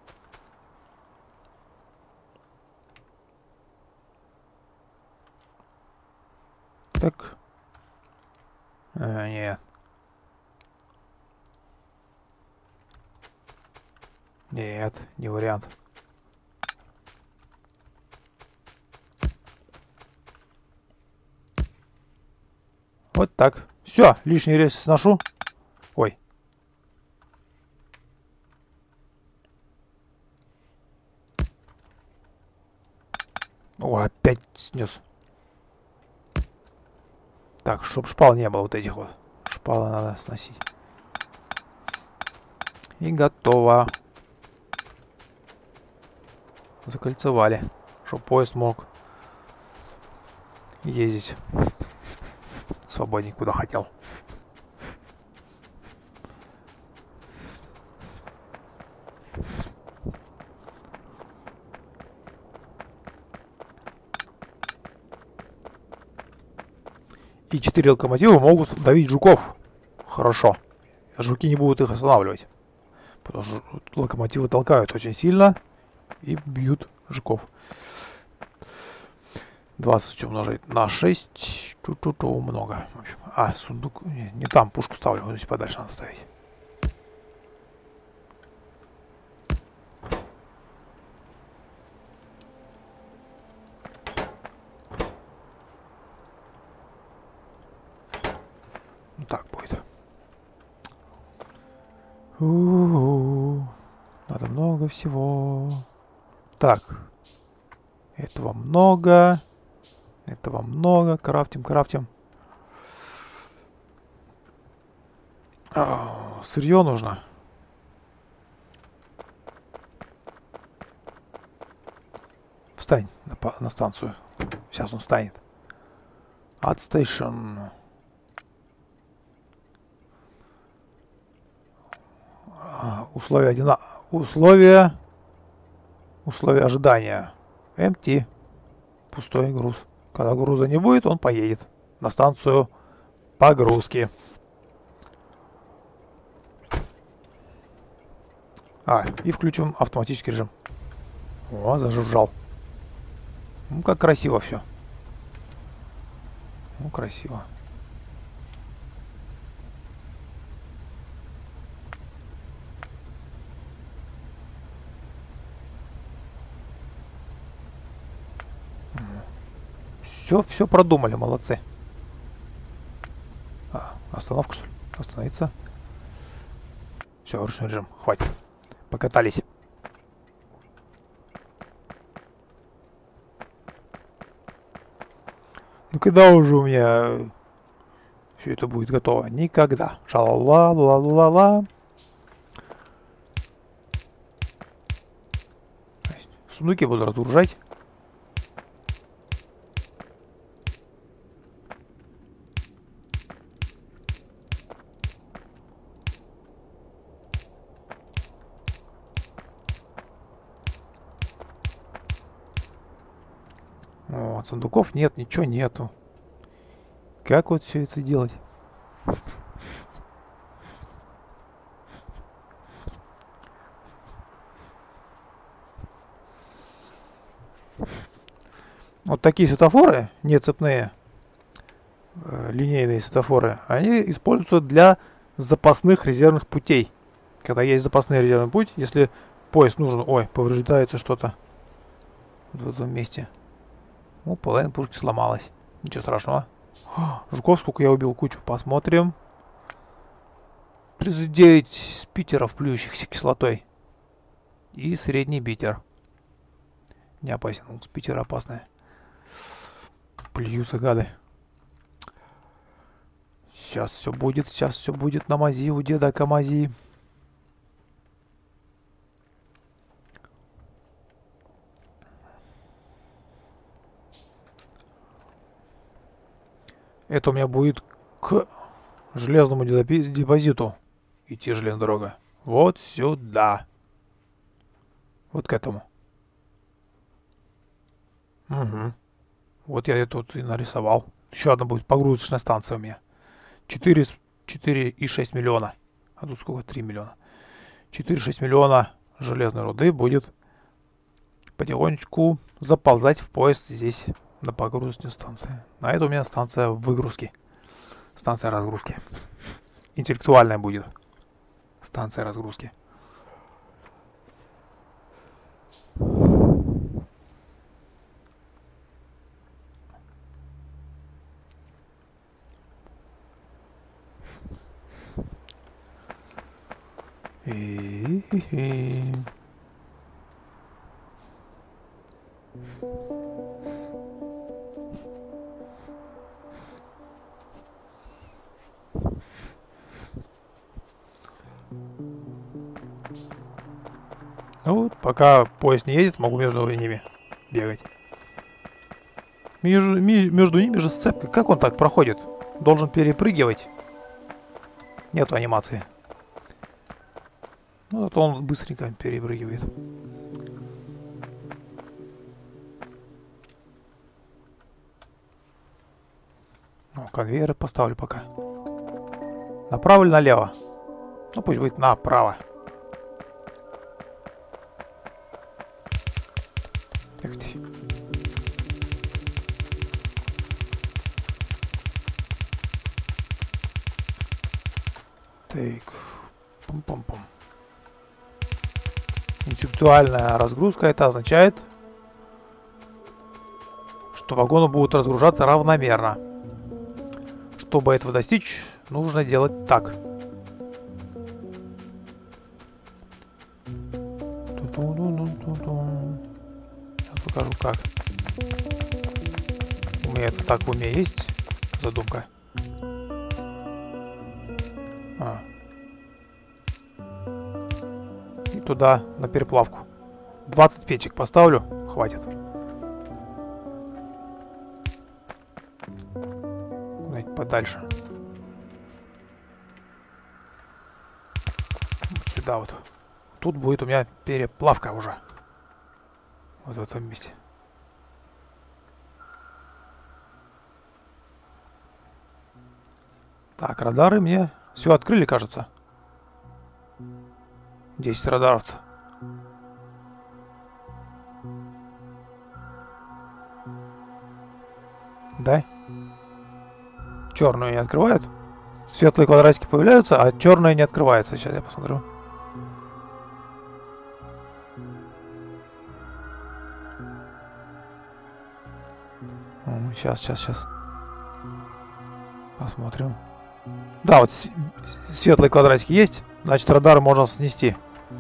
Так. А, нет. Нет, не вариант. Вот так. Все, лишние рельсы сношу. Ой. О, опять снес. Так, чтоб шпал не было вот этих вот. Шпалы надо сносить. И готово. Закольцевали, чтобы поезд мог ездить свободнее, куда хотел. И четыре локомотива могут давить жуков. Хорошо. Жуки не будут их останавливать. Потому что локомотивы толкают очень сильно и бьют жуков. двадцать умножить на шесть. Ту-ту-ту, много. В общем. А, сундук. Не, не там пушку ставлю. Вот здесь подальше надо ставить. Ну так будет. У-у-у. Надо много всего. Так. Этого много. Этого много. Крафтим, крафтим. А, сырье нужно. Встань на, на станцию. Сейчас он встанет. От стейшн. Условия одина... Условия... Условия ожидания. эм ти. Пустой груз. Когда груза не будет, он поедет на станцию погрузки. А, и включим автоматический режим. О, зажужжал. Ну, как красиво все. Ну, красиво. Все, все продумали, молодцы. А, остановка, что ли? Остановиться. Все, ручной режим, хватит. Покатались. Ну когда уже у меня все это будет готово? Никогда. Шалала-ла-ла-ла-ла. В сундуке буду разгружать. Вот, сундуков нет, ничего нету. Как вот все это делать? Вот такие светофоры, не цепные, э, линейные светофоры, они используются для запасных резервных путей. Когда есть запасный резервный путь, если поезд нужен... Ой, повреждается что-то в этом месте. Ну, половина пушки сломалась. Ничего страшного. Жуков, сколько я убил, кучу. Посмотрим. тридцать девять спитеров, плюющихся кислотой. И средний битер. Не опасен. Спитеры опасные. Плюются гады. Сейчас все будет. Сейчас все будет на мази у деда Камази. Это у меня будет к железному депозиту идти железная дорога. Вот сюда. Вот к этому. Угу. Вот я это тут и нарисовал. Еще одна будет погрузочная станция у меня. четыре, четыре и шесть миллиона. А тут сколько? три миллиона. четыре и шесть миллиона железной руды будет потихонечку заползать в поезд здесь. На погрузочной станции. А это у меня станция выгрузки. Станция разгрузки. Интеллектуальная будет. Станция разгрузки. И-и-и. Ну вот, пока поезд не едет, могу между ними бегать. Между, ми, между ними же сцепка. Как он так проходит? Должен перепрыгивать. Нету анимации. Ну, вот он быстренько перепрыгивает. Ну, конвейеры поставлю пока. Направо или налево? Ну, пусть будет направо. Эх ты. Так. Пум-пум-пум. Интеллектуальная разгрузка. Это означает, что вагоны будут разгружаться равномерно. Чтобы этого достичь, нужно делать так. Сейчас покажу как. У меня это так в уме есть. Задумка. А. И туда на переплавку. двадцать печек поставлю. Хватит. Куда-нибудь подальше. Вот сюда вот. Тут будет у меня переплавка уже. Вот в этом месте. Так, радары мне все открыли, кажется. десять радаров-то. Да? Черную не открывают. Светлые квадратики появляются, а черные не открывается. Сейчас я посмотрю. Сейчас, сейчас, сейчас. Посмотрим. Да, вот светлые квадратики есть. Значит, радары можно снести.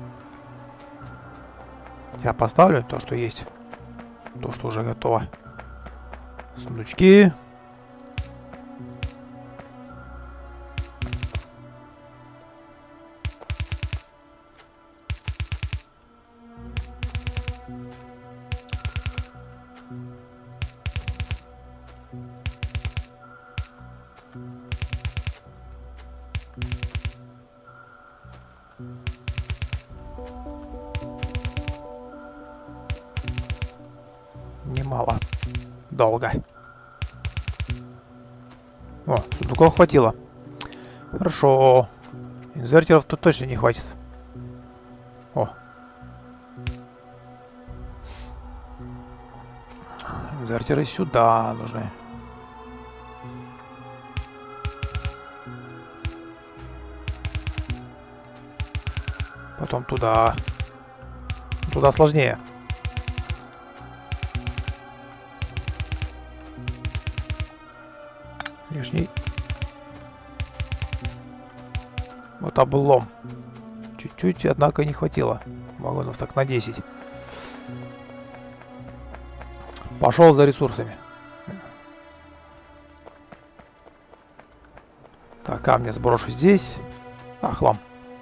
Я поставлю то, что есть. То, что уже готово. Сундучки. Немало. Долго. О, сундуков хватило. Хорошо. Инвертеров тут точно не хватит. О. Инвертеры сюда нужны. Потом туда. Туда сложнее. Лишний. Вот облом. Чуть-чуть, однако, не хватило. Вагонов так на десять. Пошел за ресурсами. Так, камни сброшу здесь. А, хлам.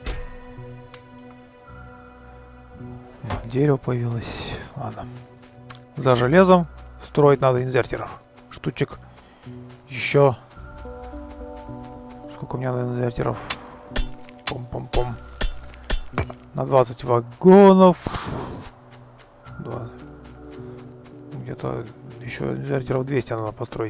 Дерево появилось. Ладно. За железом строить надо инвертеров. Штучек еще. Сколько у меня надо инвертеров? Пом-пом-пом. На двадцать вагонов. Где-то еще инвертеров двести надо построить.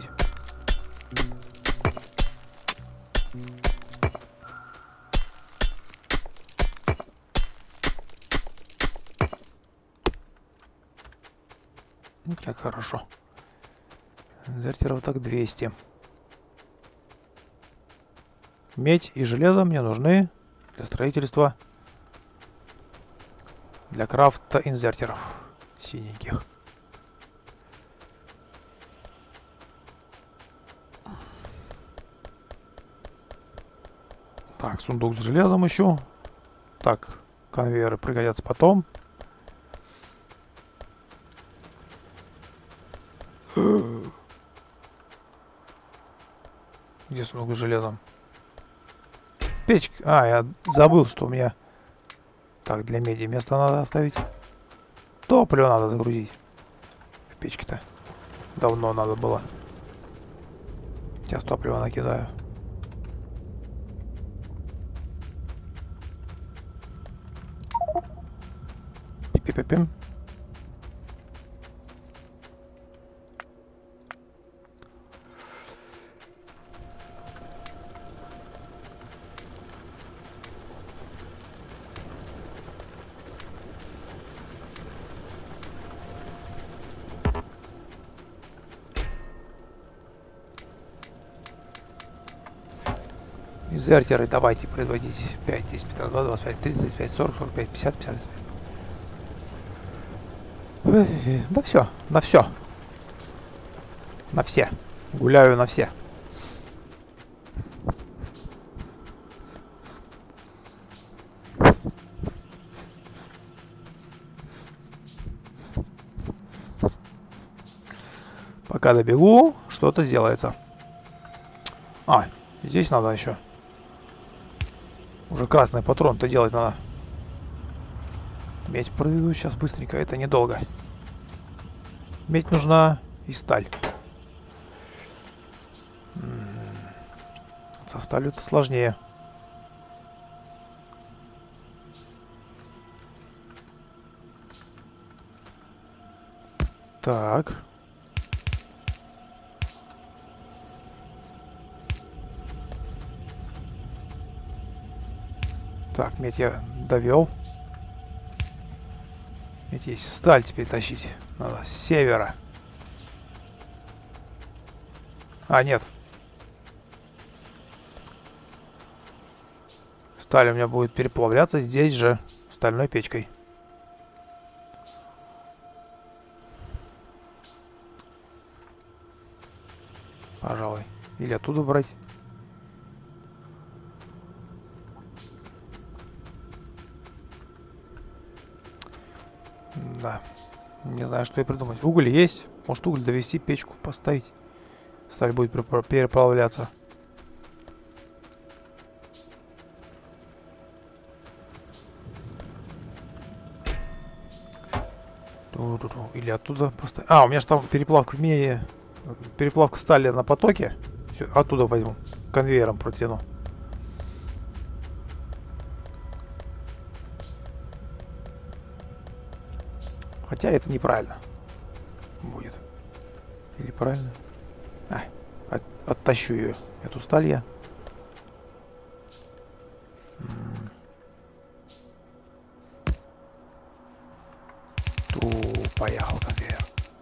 Как хорошо. Инвертеров так двести. Медь и железо мне нужны для строительства, для крафта инвертеров синеньких. Так, сундук с железом ищу. Так, конвейеры пригодятся потом. Где сундук с железом? Печка. А, я забыл, что у меня... Так, для меди место надо оставить. Топливо надо загрузить. В печке-то. Давно надо было. Сейчас топливо накидаю. Пи-пи-пи-пим. Инвертеры давайте производить пять, десять, пятнадцать, двадцать пять, тридцать пять, сорок, сорок пять, пятьдесят, пятьдесят. Да все, на все. На все. Гуляю на все. Пока добегу, что-то сделается. А, здесь надо еще. Уже красный патрон-то делать надо. Медь проведу сейчас быстренько, это недолго. Медь нужна и сталь. Со сталью это сложнее. Так. Так, медь я довел. Ведь есть сталь теперь тащить. Надо с севера. А, нет. Сталь у меня будет переплавляться здесь же, стальной печкой. Пожалуй. Или оттуда брать. Да. Не знаю, что и придумать. Уголь есть. Может, уголь довести, печку поставить. Сталь будет переплавляться. Или оттуда поставить. А, у меня же там переплавка меди. Переплавка стали на потоке. Все, оттуда возьму. Конвейером протяну. Хотя это неправильно будет. Или правильно? А, от, оттащу ее. Эту сталь я. Ту, поехал конвейер.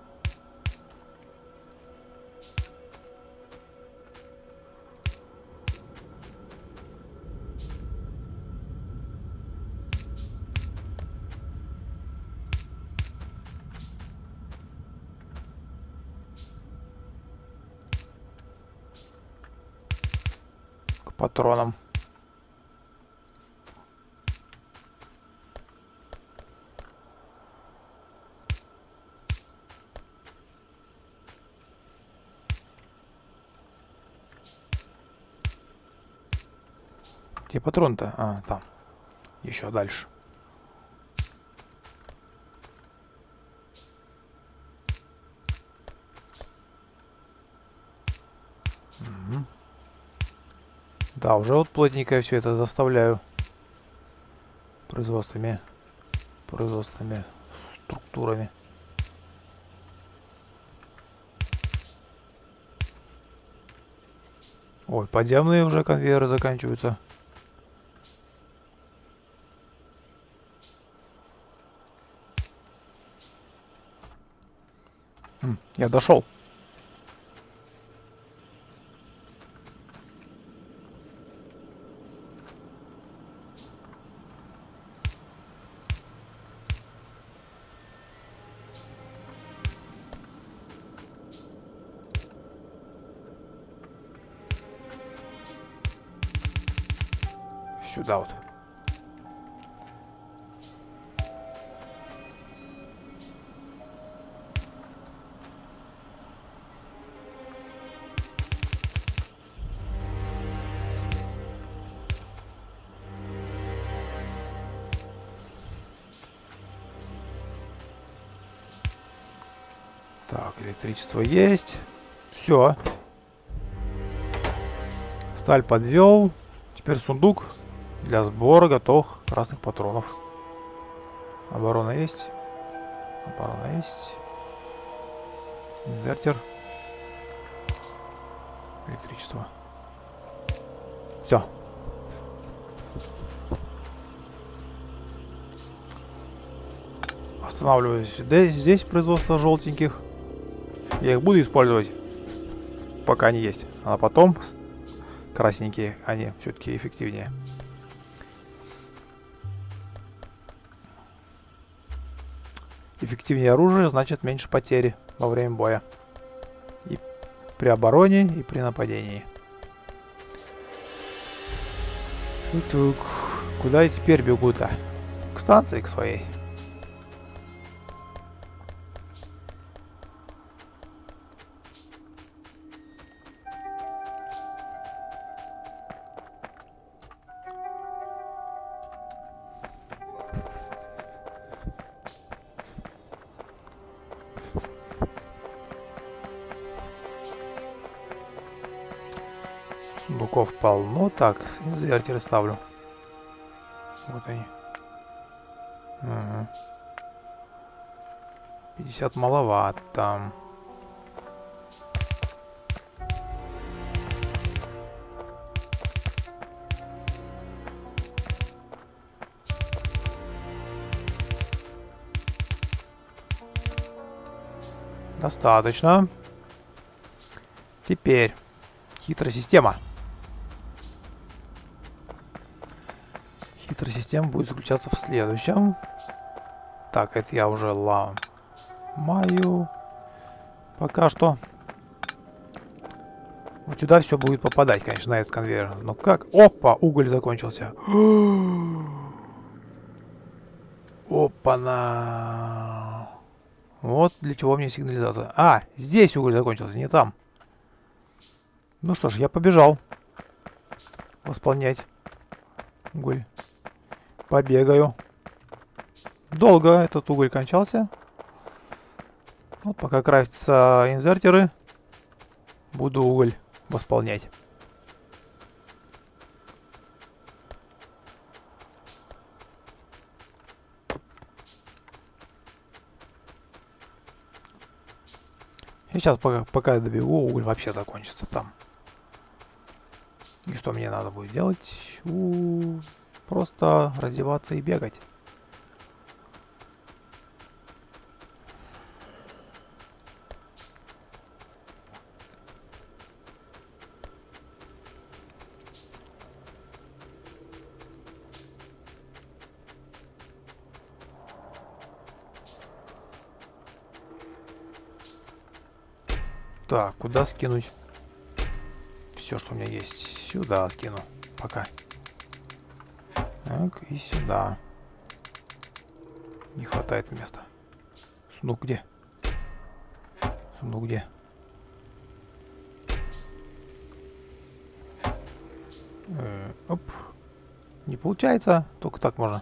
К патронам. Где патрон-то? А, там. Еще дальше. Угу. Да, уже вот плотненько все это заставляю производственными, производственными структурами. Ой, подземные уже конвейеры заканчиваются. М, я дошел. Сюда вот. Так, электричество есть. Все. Сталь подвел. Теперь сундук для сбора готовых красных патронов. Оборона есть. Оборона есть. Инвертер. Электричество. Все. Останавливаюсь здесь, здесь производство желтеньких. Я их буду использовать, пока они есть. А потом красненькие, они все-таки эффективнее. Эффективнее оружие, значит меньше потери во время боя. И при обороне, и при нападении. Чук-чук. Куда я теперь бегу-то? К станции, к своей. Сундуков полно. Так, инвертеры ставлю. Вот они. Угу. пятьдесят маловато. Достаточно. Теперь хитрая система. Хитрая система будет заключаться в следующем. Так, это я уже ломаю. Пока что. Вот сюда все будет попадать, конечно, на этот конвейер. Но как? Опа, уголь закончился. Опа-на. Вот для чего мне сигнализация. А, здесь уголь закончился, не там. Ну что ж, я побежал восполнять уголь. Побегаю. Долго этот уголь кончался. Вот пока крафтятся инвертеры, буду уголь восполнять. И сейчас, пока, пока я добегу, уголь вообще закончится там. И что мне надо будет делать? У, просто раздеваться и бегать. Так, куда скинуть? Все, что у меня есть, сюда скину. Пока. Так, и сюда. Не хватает места. Сундук где? Сундук где? Э, оп. Не получается. Только так можно.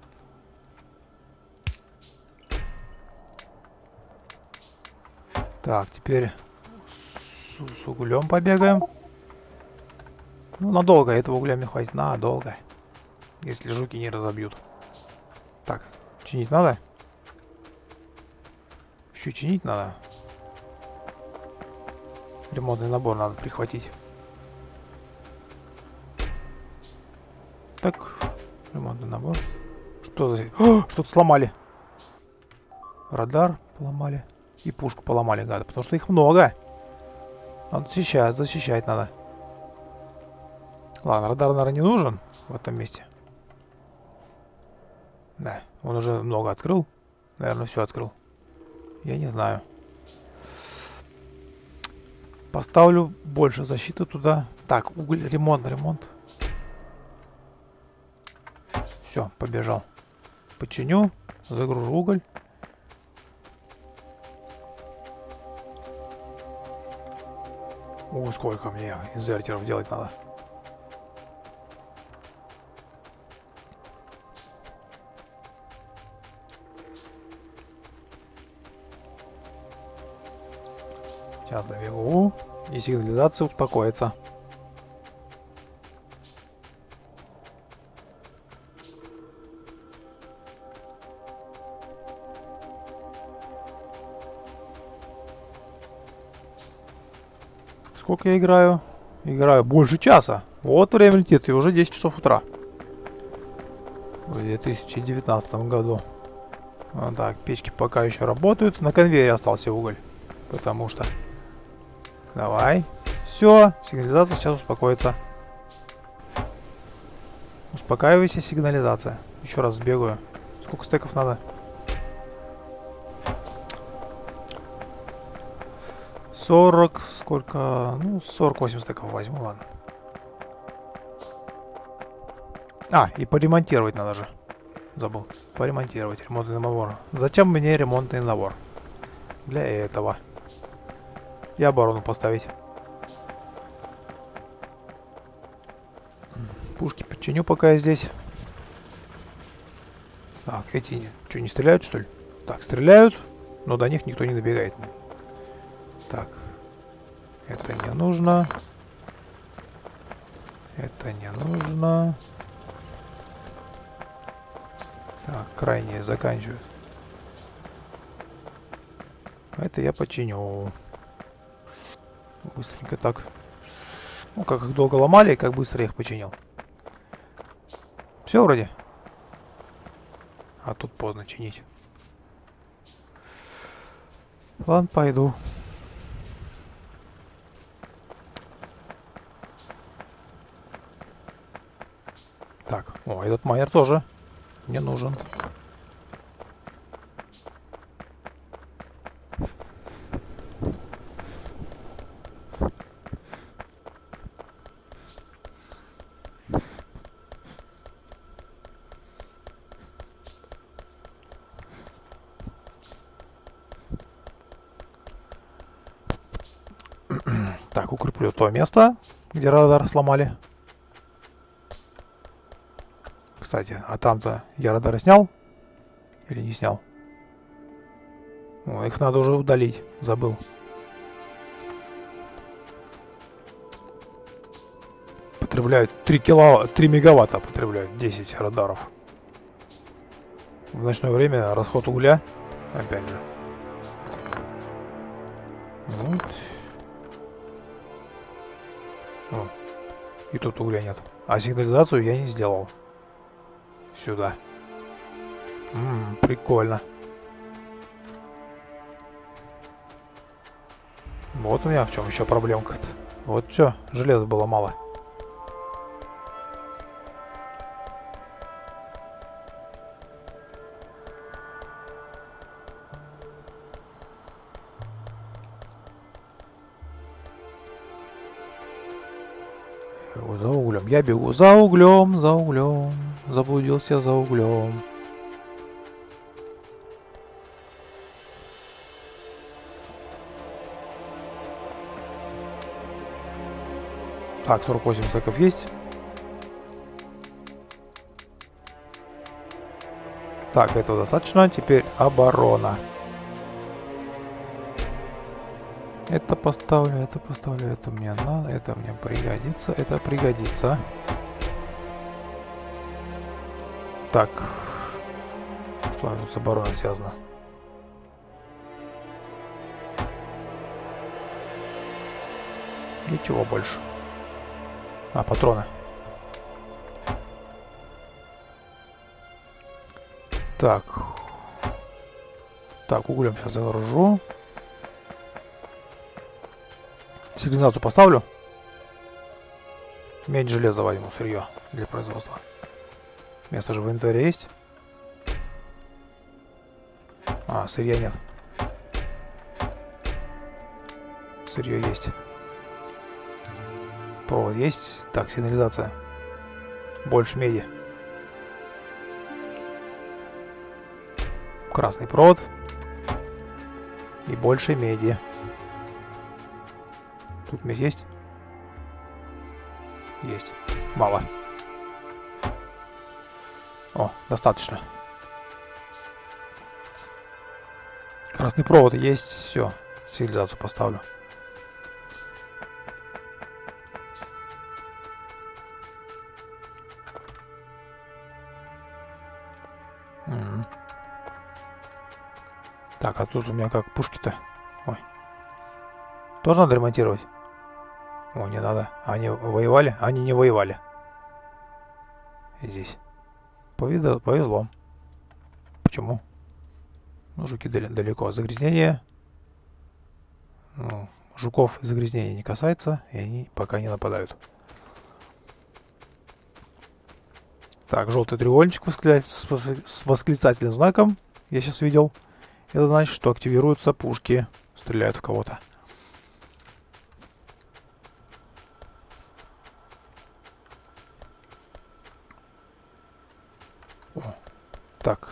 Так, теперь с, с углем побегаем. Ну, надолго. Этого угля мне хватит. Надолго. Если жуки не разобьют. Так, чинить надо? Еще чинить надо. Ремонтный набор надо прихватить. Так, ремонтный набор. Что за... Что-то сломали. Радар поломали. И пушку поломали, гады. Потому что их много. Надо защищать, защищать надо. Ладно, радар, наверное, не нужен в этом месте. Да, он уже много открыл. Наверное, все открыл. Я не знаю. Поставлю больше защиты туда. Так, уголь, ремонт, ремонт. Все, побежал. Починю, загружу уголь. О, сколько мне инвертеров делать надо. Сейчас добегу, и сигнализация успокоится. Сколько я играю? Играю больше часа. Вот время летит, и уже десять часов утра. В две тысячи девятнадцатом году. Вот так, печки пока еще работают. На конвейере остался уголь. Потому что... Давай. Все, сигнализация сейчас успокоится. Успокаивайся, сигнализация. Еще раз сбегаю. Сколько стеков надо? сорок, сколько? Ну, сорок восемь стеков возьму, ладно. А, и поремонтировать надо же. Забыл. Поремонтировать ремонтный набор. Зачем мне ремонтный набор? Для этого. И оборону поставить. Пушки подчиню, пока я здесь. Так, эти что, не стреляют, что ли? Так, стреляют, но до них никто не добегает. Так, это не нужно. Это не нужно. Так, крайние заканчивают. Это я починю. Быстренько так. Ну, как их долго ломали, как быстро я их починил. Все вроде. А тут поздно чинить. Ладно, пойду. Так, о, этот майер тоже не нужен. Так, укреплю то место, где радар сломали. Кстати, а там-то я радары снял? Или не снял? О, их надо уже удалить. Забыл. Потребляют три киловатта, три мегаватта потребляют десять радаров. В ночное время расход угля. Опять же. Вот. О. И тут угля нет. А сигнализацию я не сделал. Сюда. Ммм, прикольно. Вот у меня в чем еще проблемка-то. Вот все, железа было мало. За углем. Я бегу за углем, за углем. Заблудился за углем. Так, сорок восемь стеков есть. Так, этого достаточно. Теперь оборона. Это поставлю, это поставлю, это мне надо, это мне пригодится, это пригодится. Так, что тут с обороной связано? Ничего больше. А, патроны. Так. Так, углем сейчас загружу. Сигнализацию поставлю. Медь, железо возьму, сырье для производства. Место же в инвентаре есть. А, сырья нет. Сырье есть. Провод есть. Так, сигнализация. Больше меди. Красный провод. И больше меди. Тут медь есть? Есть. Мало. О, достаточно. Красный провод есть. Все. Сигнализацию поставлю. М-м. Так, а тут у меня как пушки-то? Ой. Тоже надо ремонтировать? О, не надо. Они воевали? Они не воевали. Здесь. Повезло. Повезло. Почему? Ну, жуки далеко. Загрязнение. Ну, жуков загрязнения не касается, и они пока не нападают. Так, желтый треугольничек с восклицательным знаком. Я сейчас видел. Это значит, что активируются пушки. Стреляют в кого-то. Так.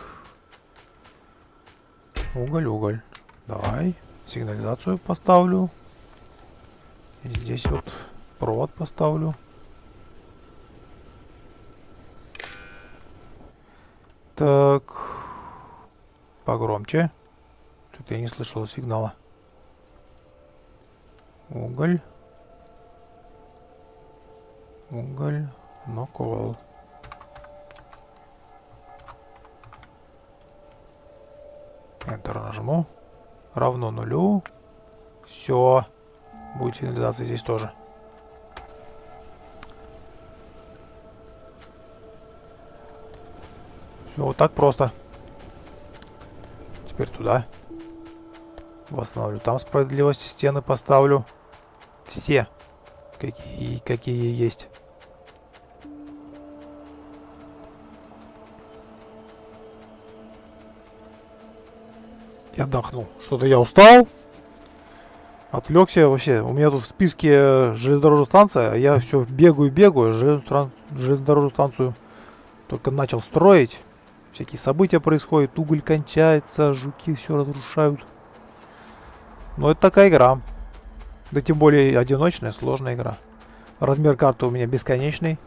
Уголь, уголь. Давай. Сигнализацию поставлю. И здесь вот провод поставлю. Так. Погромче. Что-то я не слышал сигнала. Уголь. Уголь. Нокол. Enter нажму. Равно нулю. Все. Будет сигнализация здесь тоже. Все, вот так просто. Теперь туда. Восстановлю. Там справедливость, стены поставлю. Все. Какие, какие есть. Я отдохнул. Что-то я устал. Отвлекся вообще. У меня тут в списке железнодорожная станция. А я все бегаю, бегаю. Железно- Железнодорожную станцию только начал строить. Всякие события происходят. Уголь кончается. Жуки все разрушают. Но это такая игра. Да тем более одиночная, сложная игра. Размер карты у меня бесконечный.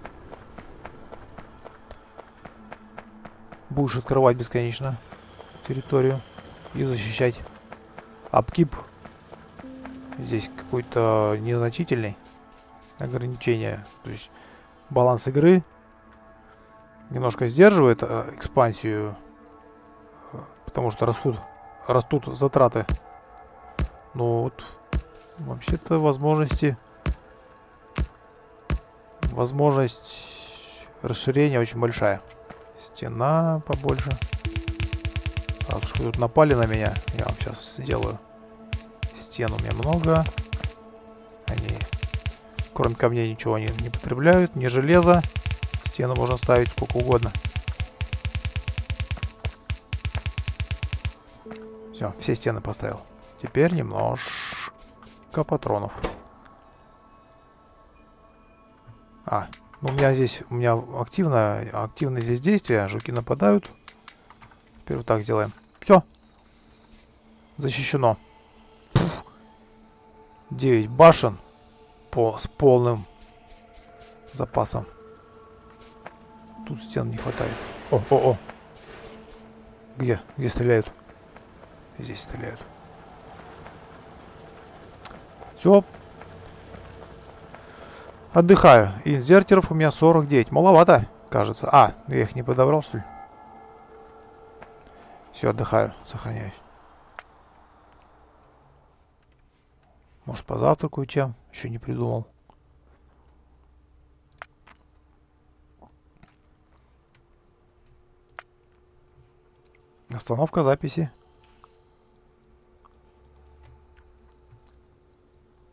Будешь открывать бесконечно территорию и защищать. Апкип здесь какой-то незначительный. Ограничение. То есть баланс игры немножко сдерживает э, экспансию. э, Потому что расход, растут затраты. Но вот вообще-то возможности... Возможность расширения очень большая. Стена побольше. Раз уж вы тут напали на меня, я вам сейчас сделаю. Стен у меня много. Они, кроме камней, ничего они не потребляют. Не железо. Стены можно ставить сколько угодно. Все, все стены поставил. Теперь немножко патронов. А, ну у меня здесь, у меня активно, активно здесь действия. Жуки нападают. Теперь вот так сделаем. Все. Защищено. девять башен по, с полным запасом. Тут стен не хватает. О, о, о. Где? Где стреляют? Здесь стреляют. Все. Отдыхаю. Инзертеров у меня сорок девять. Маловато, кажется. А, я их не подобрал, что ли? Все, отдыхаю. Сохраняюсь. Может, позавтракаю чем? Еще не придумал. Остановка записи.